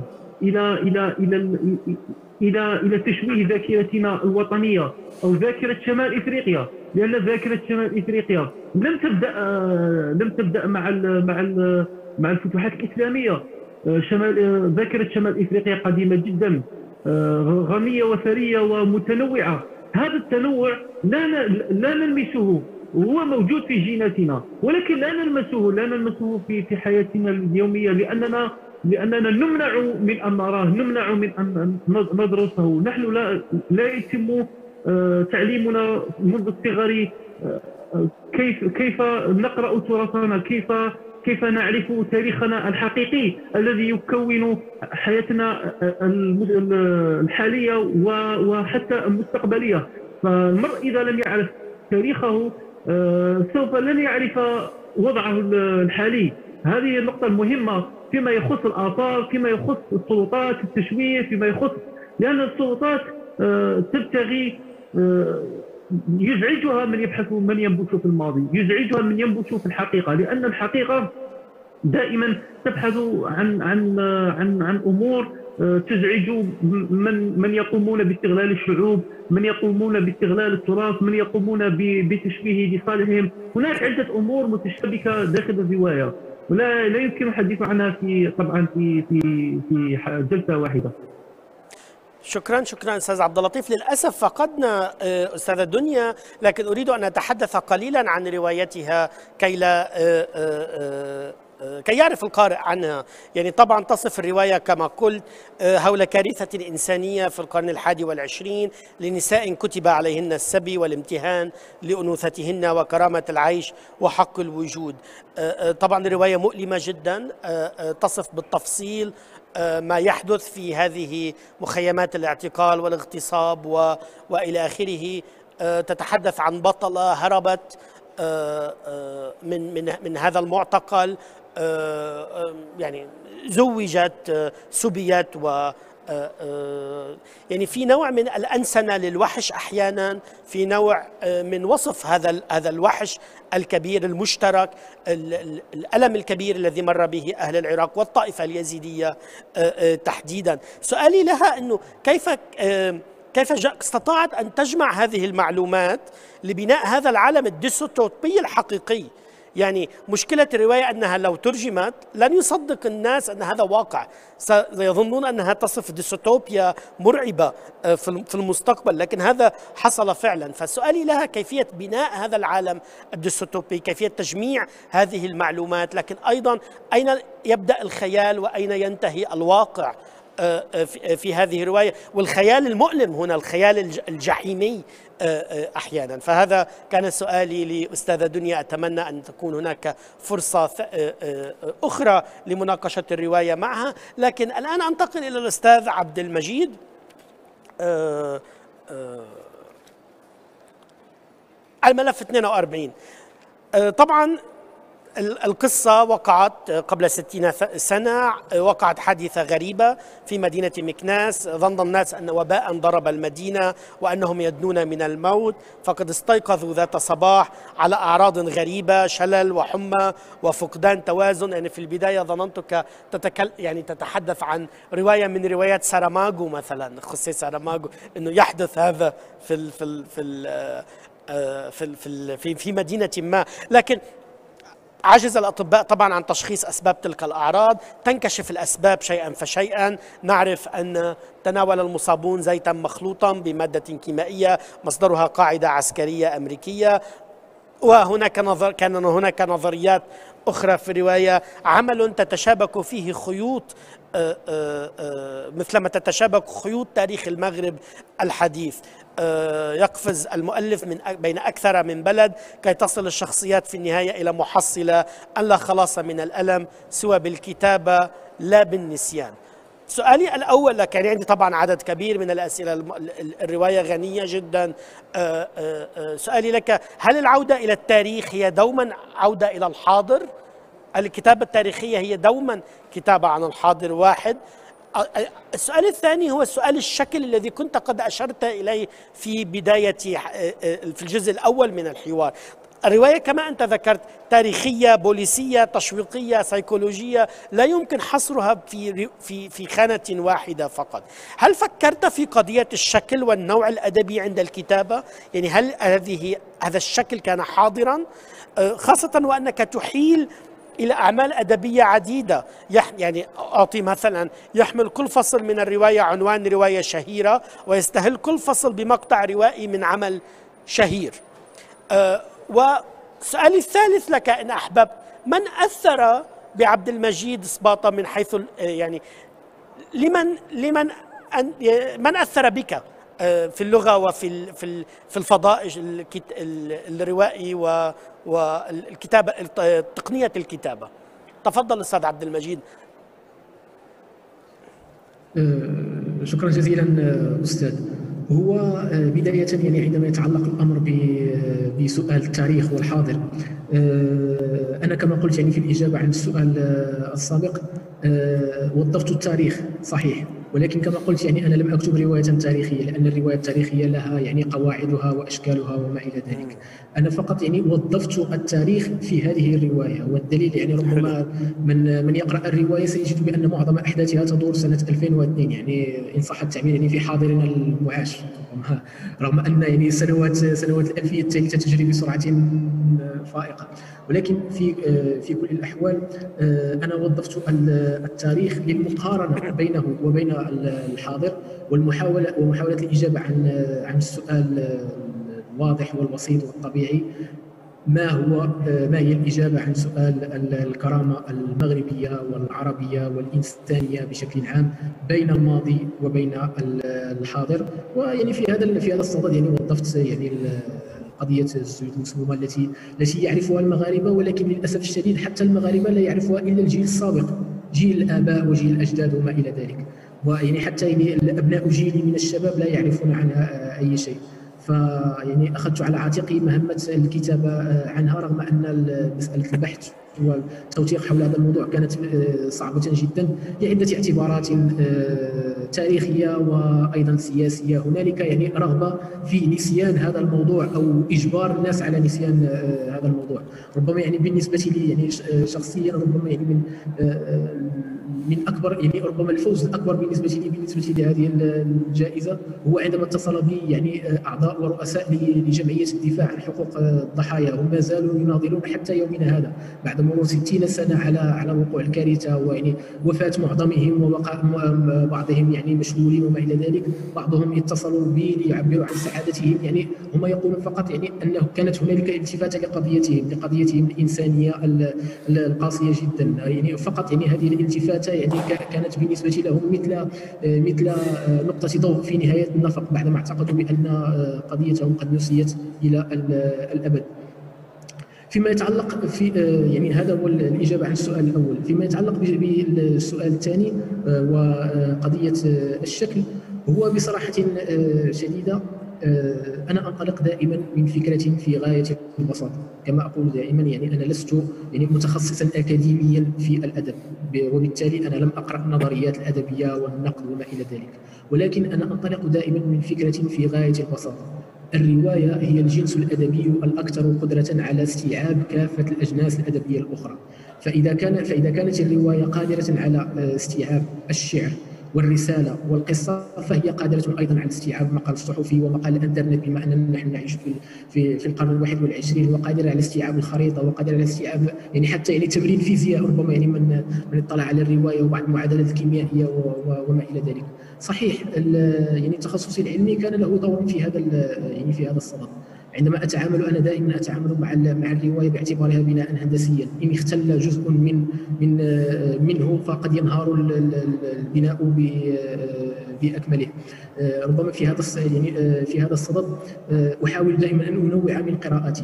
إلى تشويه ذاكرتنا الوطنية أو ذاكرة شمال إفريقيا، لأن ذاكرة شمال إفريقيا لم تبدأ مع الفتوحات الإسلامية. ذاكرة شمال إفريقيا قديمة جدا، غنية وثرية ومتنوعة. هذا التنوع لا نلمسه، هو موجود في جيناتنا، ولكن لا نلمسه في حياتنا اليومية، لأننا نمنع من أن نراه، نمنع من أن ندرسه. نحن لا يتم تعليمنا منذ الصغر كيف نقرأ تراثنا، كيف نعرف تاريخنا الحقيقي الذي يكون حياتنا الحالية وحتى المستقبلية. فالمرء إذا لم يعرف تاريخه سوف لن يعرف وضعه الحالي. هذه النقطة المهمة فيما يخص الآثار، فيما يخص السلطات، التشويه، فيما يخص، لأن السلطات تبتغي، يزعجها من ينبش في الماضي، يزعجها من ينبش في الحقيقة، لأن الحقيقة دائما تبحث عن أمور تزعج من يقومون باستغلال الشعوب، من يقومون باستغلال التراث، من يقومون بتشبيهه لصالحهم. هناك عدة أمور متشابكة داخل الرواية ولا يمكن الحديث عنها في جلسة واحدة.
شكرا استاذ عبد اللطيف. للاسف فقدنا استاذه دنيا، لكن اريد ان اتحدث قليلا عن روايتها كي لا كي يعرف القارئ عنها. يعني طبعا تصف الرواية كما قلت حول كارثة إنسانية في القرن ال21 لنساء كتب عليهن السبي والامتهان لأنوثتهن وكرامة العيش وحق الوجود. طبعا الرواية مؤلمة جدا، تصف بالتفصيل ما يحدث في هذه مخيمات الاعتقال والاغتصاب وإلى آخره. تتحدث عن بطلة هربت من هذا المعتقل، يعني زوجت، سبيت، و يعني في نوع من الأنسنة للوحش أحيانا، في نوع من وصف هذا الوحش الكبير المشترك، الألم الكبير الذي مر به أهل العراق والطائفة اليزيدية تحديدا. سؤالي لها أنه كيف استطاعت أن تجمع هذه المعلومات لبناء هذا العالم الديستوبي الحقيقي؟ يعني مشكلة الرواية أنها لو ترجمت لن يصدق الناس أن هذا واقع، سيظنون أنها تصف ديستوبيا مرعبة في المستقبل، لكن هذا حصل فعلا. فسؤالي لها كيفية بناء هذا العالم الديستوبي، كيفية تجميع هذه المعلومات، لكن أيضا أين يبدأ الخيال وأين ينتهي الواقع في هذه الرواية، والخيال المؤلم هنا الخيال الجحيمي أحيانا. فهذا كان سؤالي لأستاذة دنيا، أتمنى أن تكون هناك فرصة أخرى لمناقشة الرواية معها. لكن الآن أنتقل إلى الأستاذ عبد المجيد. الملف 42 طبعا القصة وقعت قبل 60 سنة، وقعت حادثة غريبة في مدينة مكناس. ظن الناس أن وباء ضرب المدينة وأنهم يدنون من الموت، فقد استيقظوا ذات صباح على أعراض غريبة، شلل وحمى وفقدان توازن. يعني في البداية ظننتك تتحدث عن رواية من روايات ساراماغو مثلا، خوسيه ساراماغو، أنه يحدث هذا في مدينة ما. لكن عجز الأطباء طبعا عن تشخيص أسباب تلك الأعراض، تنكشف الأسباب شيئا فشيئا. نعرف أن تناول المصابون زيتا مخلوطا بمادة كيميائية مصدرها قاعدة عسكرية أمريكية. كان هناك نظريات أخرى في الرواية، عمل تتشابك فيه خيوط مثلما تتشابك خيوط تاريخ المغرب الحديث. يقفز المؤلف بين أكثر من بلد كي تصل الشخصيات في النهاية إلى محصلة أن لا خلاص من الألم سوى بالكتابة لا بالنسيان. سؤالي الأول لك، يعني عندي طبعا عدد كبير من الأسئلة، الرواية غنية جدا. سؤالي لك، هل العودة إلى التاريخ هي دوما عودة إلى الحاضر؟ الكتابة التاريخية هي دوما كتابة عن الحاضر واحد. السؤال الثاني هو سؤال الشكل الذي كنت قد أشرت إليه في بداية في الجزء الأول من الحوار. الرواية كما أنت ذكرت تاريخية، بوليسية، تشويقية، سيكولوجية، لا يمكن حصرها في خانة واحدة فقط. هل فكرت في قضية الشكل والنوع الأدبي عند الكتابة؟ يعني هل هذا الشكل كان حاضرا، خاصة وأنك تحيل إلى أعمال أدبية عديدة؟ يعني أعطي مثلا، يحمل كل فصل من الرواية عنوان رواية شهيرة، ويستهل كل فصل بمقطع روائي من عمل شهير. وسؤالي الثالث لك إن أحببت، من أثر بعبد المجيد سباطة من حيث يعني من أثر بك في اللغة وفي الفضاء الروائي والكتابة، تقنية الكتابة؟ تفضل أستاذ عبد المجيد.
شكرا جزيلا أستاذ. هو بداية يعني عندما يتعلق الأمر بسؤال التاريخ والحاضر، أنا كما قلت يعني في الإجابة عن السؤال السابق وظفت التاريخ صحيح، ولكن كما قلت يعني أنا لم أكتب رواية تاريخية، لأن الرواية التاريخية لها يعني قواعدها وأشكالها وما إلى ذلك. أنا فقط يعني وظفت التاريخ في هذه الرواية، والدليل يعني ربما من يقرأ الرواية سيجد بأن معظم أحداثها تدور سنة 2002، يعني إن صح التعبير يعني في حاضرنا المعاش، رغم أن يعني سنوات الألفية الثالثة تجري بسرعة فائقة. ولكن في كل الأحوال أنا وظفت التاريخ للمقارنة بينه وبين الحاضر، ومحاولة الإجابة عن السؤال الواضح والبسيط والطبيعي، ما هي الإجابة عن سؤال الكرامة المغربية والعربية والإنسانية بشكل عام بين الماضي وبين الحاضر. ويعني في هذا الصدد يعني وظفت يعني قضية الزيوت المسمومة التي يعرفها المغاربة، ولكن للأسف الشديد حتى المغاربة لا يعرفها إلا الجيل السابق، جيل الآباء وجيل الأجداد وما إلى ذلك. ويعني حتى يعني أبناء جيلي من الشباب لا يعرفون عنها أي شيء. فيعني أخذت على عاتقي مهمة الكتابة عنها، رغم أن مسألة البحث والتوثيق حول هذا الموضوع كانت صعبة جدا لعدة اعتبارات تاريخية وأيضا سياسية. هنالك يعني رغبة في نسيان هذا الموضوع أو إجبار الناس على نسيان هذا الموضوع. ربما يعني بالنسبة لي يعني شخصيا ربما يعني من أكبر يعني ربما الفوز الأكبر بالنسبة لي لهذه الجائزة هو عندما اتصل بي يعني أعضاء ورؤساء لجمعية الدفاع عن حقوق الضحايا، هم ما زالوا يناضلون حتى يومنا هذا بعد مرور 60 سنة على وقوع الكارثة ويعني وفاة معظمهم وبقاء بعضهم يعني مشلولين وما إلى ذلك. بعضهم اتصلوا بي ليعبروا عن سعادتهم، يعني هم يقولون فقط يعني أنه كانت هنالك التفاتة لقضيتهم الإنسانية القاسية جدا. يعني فقط يعني هذه الالتفاتة يعني كانت بالنسبة لهم مثل نقطة ضوء في نهاية النفق بعدما اعتقدوا بأن قضيتهم قد نسيت إلى الأبد. فيما يتعلق في يعني هذا هو الإجابة عن السؤال الأول. فيما يتعلق بالسؤال الثاني وقضية الشكل، هو بصراحة شديدة أنا أنطلق دائما من فكرة في غاية البساطة. كما أقول دائما يعني أنا لست يعني متخصصا أكاديميا في الأدب، وبالتالي أنا لم أقرأ النظريات الأدبية والنقد وما إلى ذلك، ولكن أنا أنطلق دائما من فكرة في غاية البساطة. الرواية هي الجنس الأدبي الأكثر قدرة على استيعاب كافة الأجناس الأدبية الأخرى. فإذا كانت الرواية قادرة على استيعاب الشعر والرسالة والقصة، فهي قادرة أيضا على استيعاب مقال الصحفي ومقال الإنترنت، بما أننا نحن نعيش في القرن 21، وقادرة على استيعاب الخريطة، وقادرة على استيعاب يعني حتى يعني تمرين فيزياء ربما يعني من اطلع على الرواية وبعض المعادلات الكيميائية وما إلى ذلك. صحيح يعني تخصصي العلمي كان له دور في هذا الصدد. عندما أتعامل أنا دائما أتعامل مع الرواية باعتبارها بناء هندسيا، إن اختل جزء منه فقد ينهار البناء بأكمله. ربما في هذا الصدد أحاول دائما أن أنوع من قراءاتي.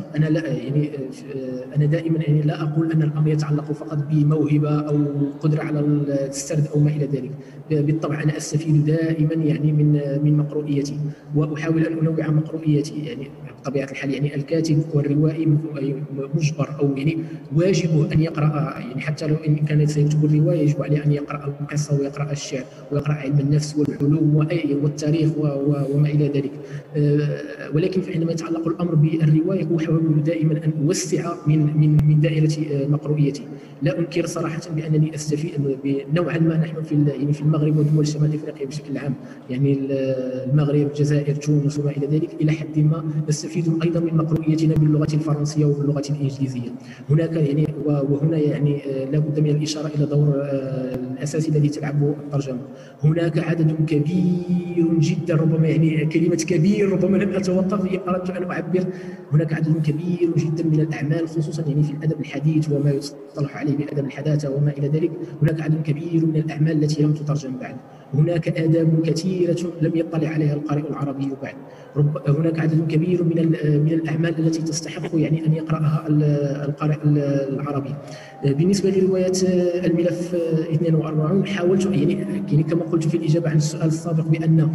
أنا دائما يعني لا أقول أن الأمر يتعلق فقط بموهبة أو قدرة على السرد أو ما إلى ذلك. بالطبع أنا أستفيد دائما يعني من مقروئيتي، وأحاول أن أنوع مقروئيتي. يعني بطبيعة الحال يعني الكاتب والروائي مجبر أو يعني واجبه أن يقرأ، يعني حتى لو إن كان سيكتب الرواية يجب عليه أن يقرأ القصة ويقرأ الشعر ويقرأ علم النفس والعلوم والتاريخ وما إلى ذلك. ولكن عندما يتعلق الأمر بالرواية أحاول دائما أن أوسع من دائرة مقروئيتي. لا أنكر صراحة بأنني أستفيد نوعا ما. نحن في المغرب ودول شمال أفريقيا بشكل عام، يعني المغرب، الجزائر، تونس وما إلى ذلك، إلى حد ما نستفيد أيضا من مقروئيتنا باللغة الفرنسية وباللغة الإنجليزية. هناك يعني وهنا يعني لا بد من الإشارة إلى دور الأساسي الذي تلعبه الترجمة. هناك عدد كبير جدا، ربما يعني كلمة كبير ربما لم أتوقف أردت أن أعبر. هناك عدد كبير جدا من الأعمال، خصوصا يعني في الأدب الحديث وما يصطلح عليه بأدب الحداثة وما إلى ذلك. هناك عدد كبير من الأعمال التي لم تترجم بعد. هناك آداب كثيرة لم يطلع عليها القارئ العربي بعد. هناك عدد كبير من الأعمال التي تستحق يعني أن يقرأها القارئ العربي. بالنسبة لرواية الملف 42 حاولت يعني كما قلت في الإجابة عن السؤال السابق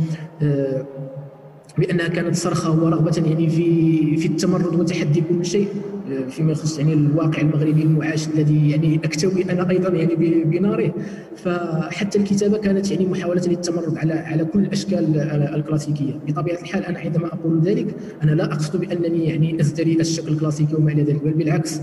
بأنها كانت صرخة ورغبة يعني في التمرد وتحدي كل شيء فيما يخص يعني الواقع المغربي المعاش الذي يعني أكتوي أنا أيضا يعني بناره. فحتى الكتابة كانت يعني محاولة للتمرد على كل الأشكال الكلاسيكية. بطبيعة الحال أنا عندما أقول ذلك أنا لا أقصد بأنني يعني أزدري الشكل الكلاسيكي وما إلى ذلك، بل بالعكس.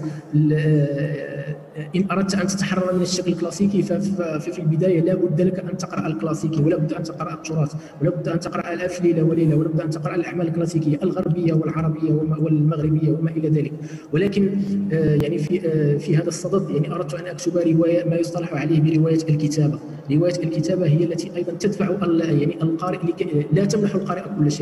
إن أردت أن تتحرر من الشكل الكلاسيكي ففي البداية لا بد لك أن تقرأ الكلاسيكي، ولا بد أن تقرأ التراث، ولا بد أن تقرأ ألف ليلة وليلة، ولا بد أن تقرأ الأعمال الكلاسيكية الغربية والعربية والمغربية وما إلى ذلك. ولكن يعني في هذا الصدد يعني أردت أن أكتب رواية ما يصطلح عليه برواية الكتابة. رواية الكتابة هي التي أيضا تدفع يعني القارئ لا تمنح القارئ كل شيء.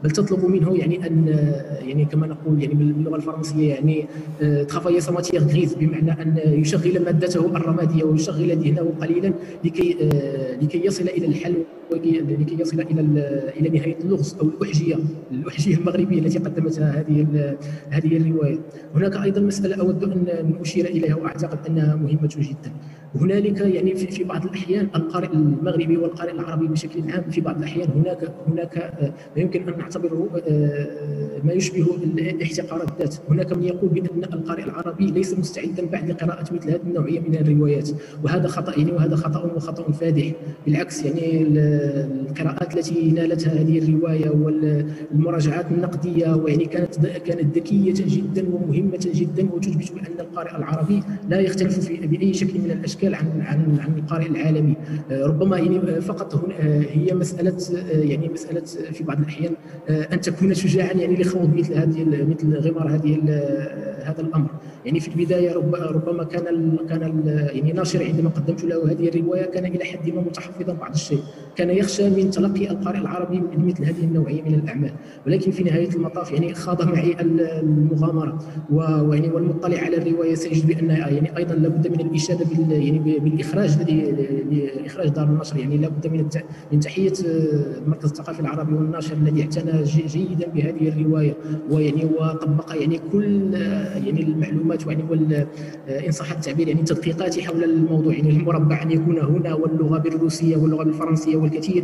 بل تطلب منه يعني ان يعني كما نقول يعني باللغه الفرنسيه يعني travailler sa matière grise، بمعنى ان يشغل مادته الرماديه ويشغل ذهنه قليلا لكي يصل الى الحل، لكي يصل الى نهايه اللغز او الاحجيه المغربيه التي قدمتها هذه الروايه. هناك ايضا مساله اود ان اشير اليها واعتقد انها مهمه جدا. هنالك يعني في بعض الاحيان القارئ المغربي والقارئ العربي بشكل عام في بعض الاحيان هناك ما يمكن ان نعتبره ما يشبه احتقار الذات. هناك من يقول بان القارئ العربي ليس مستعدا بعد لقراءه مثل هذه النوعيه من الروايات، وهذا خطا يعني، وهذا خطا وخطا فادح. بالعكس يعني القراءات التي نالتها هذه الروايه والمراجعات النقديه ويعني كانت ذكيه جدا ومهمه جدا، وتثبت بان القارئ العربي لا يختلف باي شكل من الاشكال عن القارئ العالمي. ربما يعني فقط هي مساله يعني مساله في بعض الاحيان ان تكون شجاعا يعني لخوض مثل غمار هذا الامر. يعني في البدايه ربما كان يعني ناشر عندما قدمت له هذه الروايه كان الى حد ما متحفظا بعض الشيء، كان يخشى من تلقي القارئ العربي مثل هذه النوعيه من الاعمال، ولكن في نهايه المطاف يعني خاض معي المغامره ويعني والمطلع على الروايه سيجد بان يعني ايضا لابد من الاشاده يعني بالاخراج لاخراج دار النشر. يعني لابد من تحيه المركز الثقافي العربي والنشر الذي اعتنى جيدا بهذه الروايه ويعني وطبق يعني كل يعني المعلومات يعني ان صح التعبير يعني تدقيقات حول الموضوع. يعني المربع ان يكون هنا واللغه بالروسيه واللغه بالفرنسيه والكثير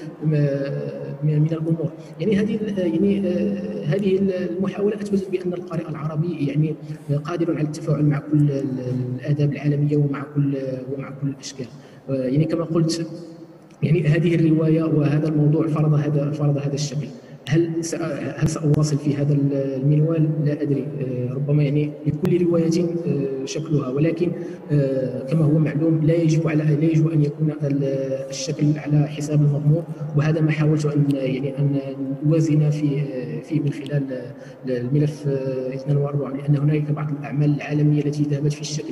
من الامور. يعني هذه المحاوله اثبتت بان القارئ العربي يعني قادر على التفاعل مع كل الاداب العالميه ومع كل الاشكال. يعني كما قلت يعني هذه الروايه وهذا الموضوع فرض هذا الشكل. هل سأواصل في هذا المنوال؟ لا أدري. ربما يعني لكل رواية شكلها، ولكن كما هو معلوم لا يجب أن يكون الشكل على حساب المضمون، وهذا ما حاولت أن أوازن فيه من خلال الملف 42، لأن هناك بعض الأعمال العالمية التي ذهبت في الشكل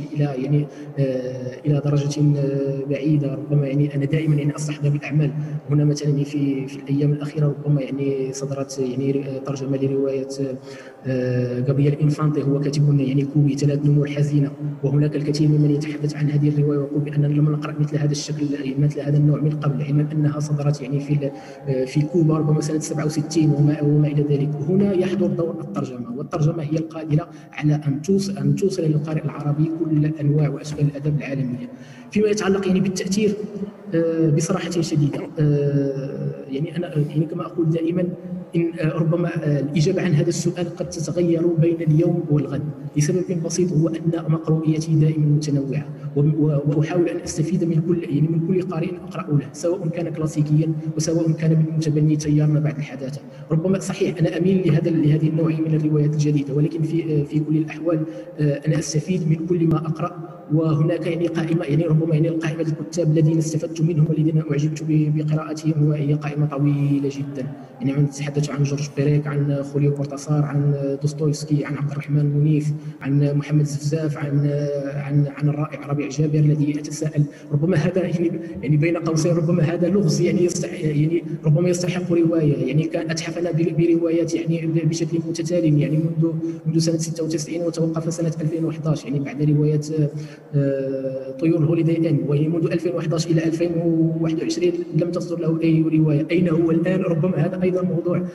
إلى درجة بعيدة. ربما يعني أنا دائما يعني أستحضر بالأعمال. هنا مثلا في الأيام الأخيرة ربما يعني صدرت يعني ترجمه لروايه غابرييل انفانتي، هو كاتب يعني كوبي، 3 نمور حزينه، وهناك الكثير ممن يتحدث عن هذه الروايه ويقول باننا لم نقرا مثل هذا الشكل مثل هذا النوع من قبل، علما انها صدرت يعني في كوبا ربما سنه 67 وما الى ذلك. هنا يحضر دور الترجمه، والترجمه هي القادره على ان توصل للقارئ العربي كل انواع واشكال الادب العالميه. فيما يتعلق يعني بالتاثير بصراحه شديده، يعني انا يعني كما اقول دائما إن ربما الإجابة عن هذا السؤال قد تتغير بين اليوم والغد لسبب بسيط، هو أن مقروئيتي دائما متنوعة، وأحاول أن أستفيد من كل قارئ أقرأ له، سواء كان كلاسيكيا وسواء كان من متبني تيار ما بعد الحداثة. ربما صحيح أنا أميل لهذه النوعية من الروايات الجديدة، ولكن في كل الأحوال أنا أستفيد من كل ما أقرأ. وهناك يعني قائمة يعني ربما يعني قائمة الكتاب الذين استفدت منهم والذين أعجبت بقراءتهم، وهي قائمة طويلة جدا. يعني نتحدث عن جورج بيريك، عن خوليو كورتاسار، عن دوستويفسكي، عن عبد الرحمن منيف، عن محمد زفزاف، عن الرائع ربيع جابر الذي يتساءل. ربما هذا يعني بين قوسين ربما هذا لغز يعني ربما يستحق رواية. يعني كان أتحفنا بروايات يعني بشكل متتالي يعني منذ سنة 96 وتوقف سنة 2011 يعني بعد رواية طيور الهوليداي إن، وهي منذ 2011 إلى 2021 لم تصدر له أي رواية. أين هو الآن؟ ربما هذا أيضا موضوع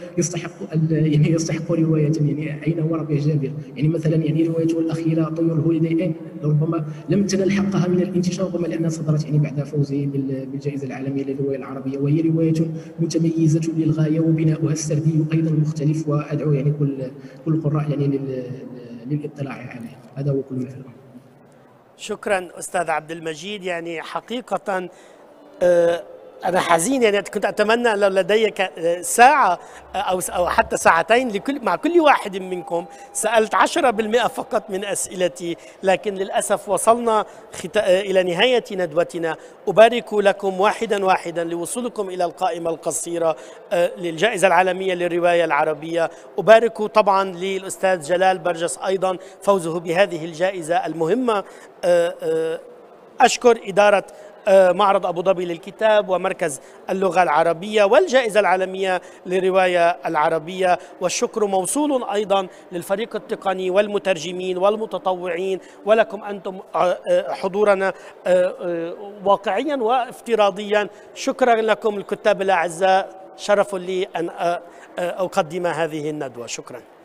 يستحق رواية. يعني أين هو ربيع جابر؟ يعني مثلا يعني روايته الأخيرة طيور الهوليداي إن ربما لم تنل حقها من الانتشار، ربما لأنها صدرت يعني بعد فوزه بالجائزة العالمية للرواية العربية، وهي رواية متميزة للغاية وبناؤها السردي أيضا مختلف، وأدعو يعني كل القراء يعني للاطلاع عليه. هذا هو كل ما في الأمر.
شكرا أستاذ عبد المجيد. يعني حقيقة أنا حزين، يعني كنت أتمنى لو لديك ساعة أو حتى ساعتين مع كل واحد منكم. سألت 10% فقط من أسئلتي، لكن للأسف وصلنا إلى نهاية ندوتنا. أبارك لكم واحدا لوصولكم إلى القائمة القصيرة للجائزة العالمية للرواية العربية. أبارك طبعا للأستاذ جلال برجس أيضا فوزه بهذه الجائزة المهمة. أشكر إدارة معرض أبو ظبي للكتاب ومركز اللغة العربية والجائزة العالمية للرواية العربية. والشكر موصول أيضا للفريق التقني والمترجمين والمتطوعين، ولكم أنتم حضورنا واقعيا وافتراضيا. شكرا لكم الكتاب الأعزاء، شرف لي أن أقدم هذه الندوة. شكرا.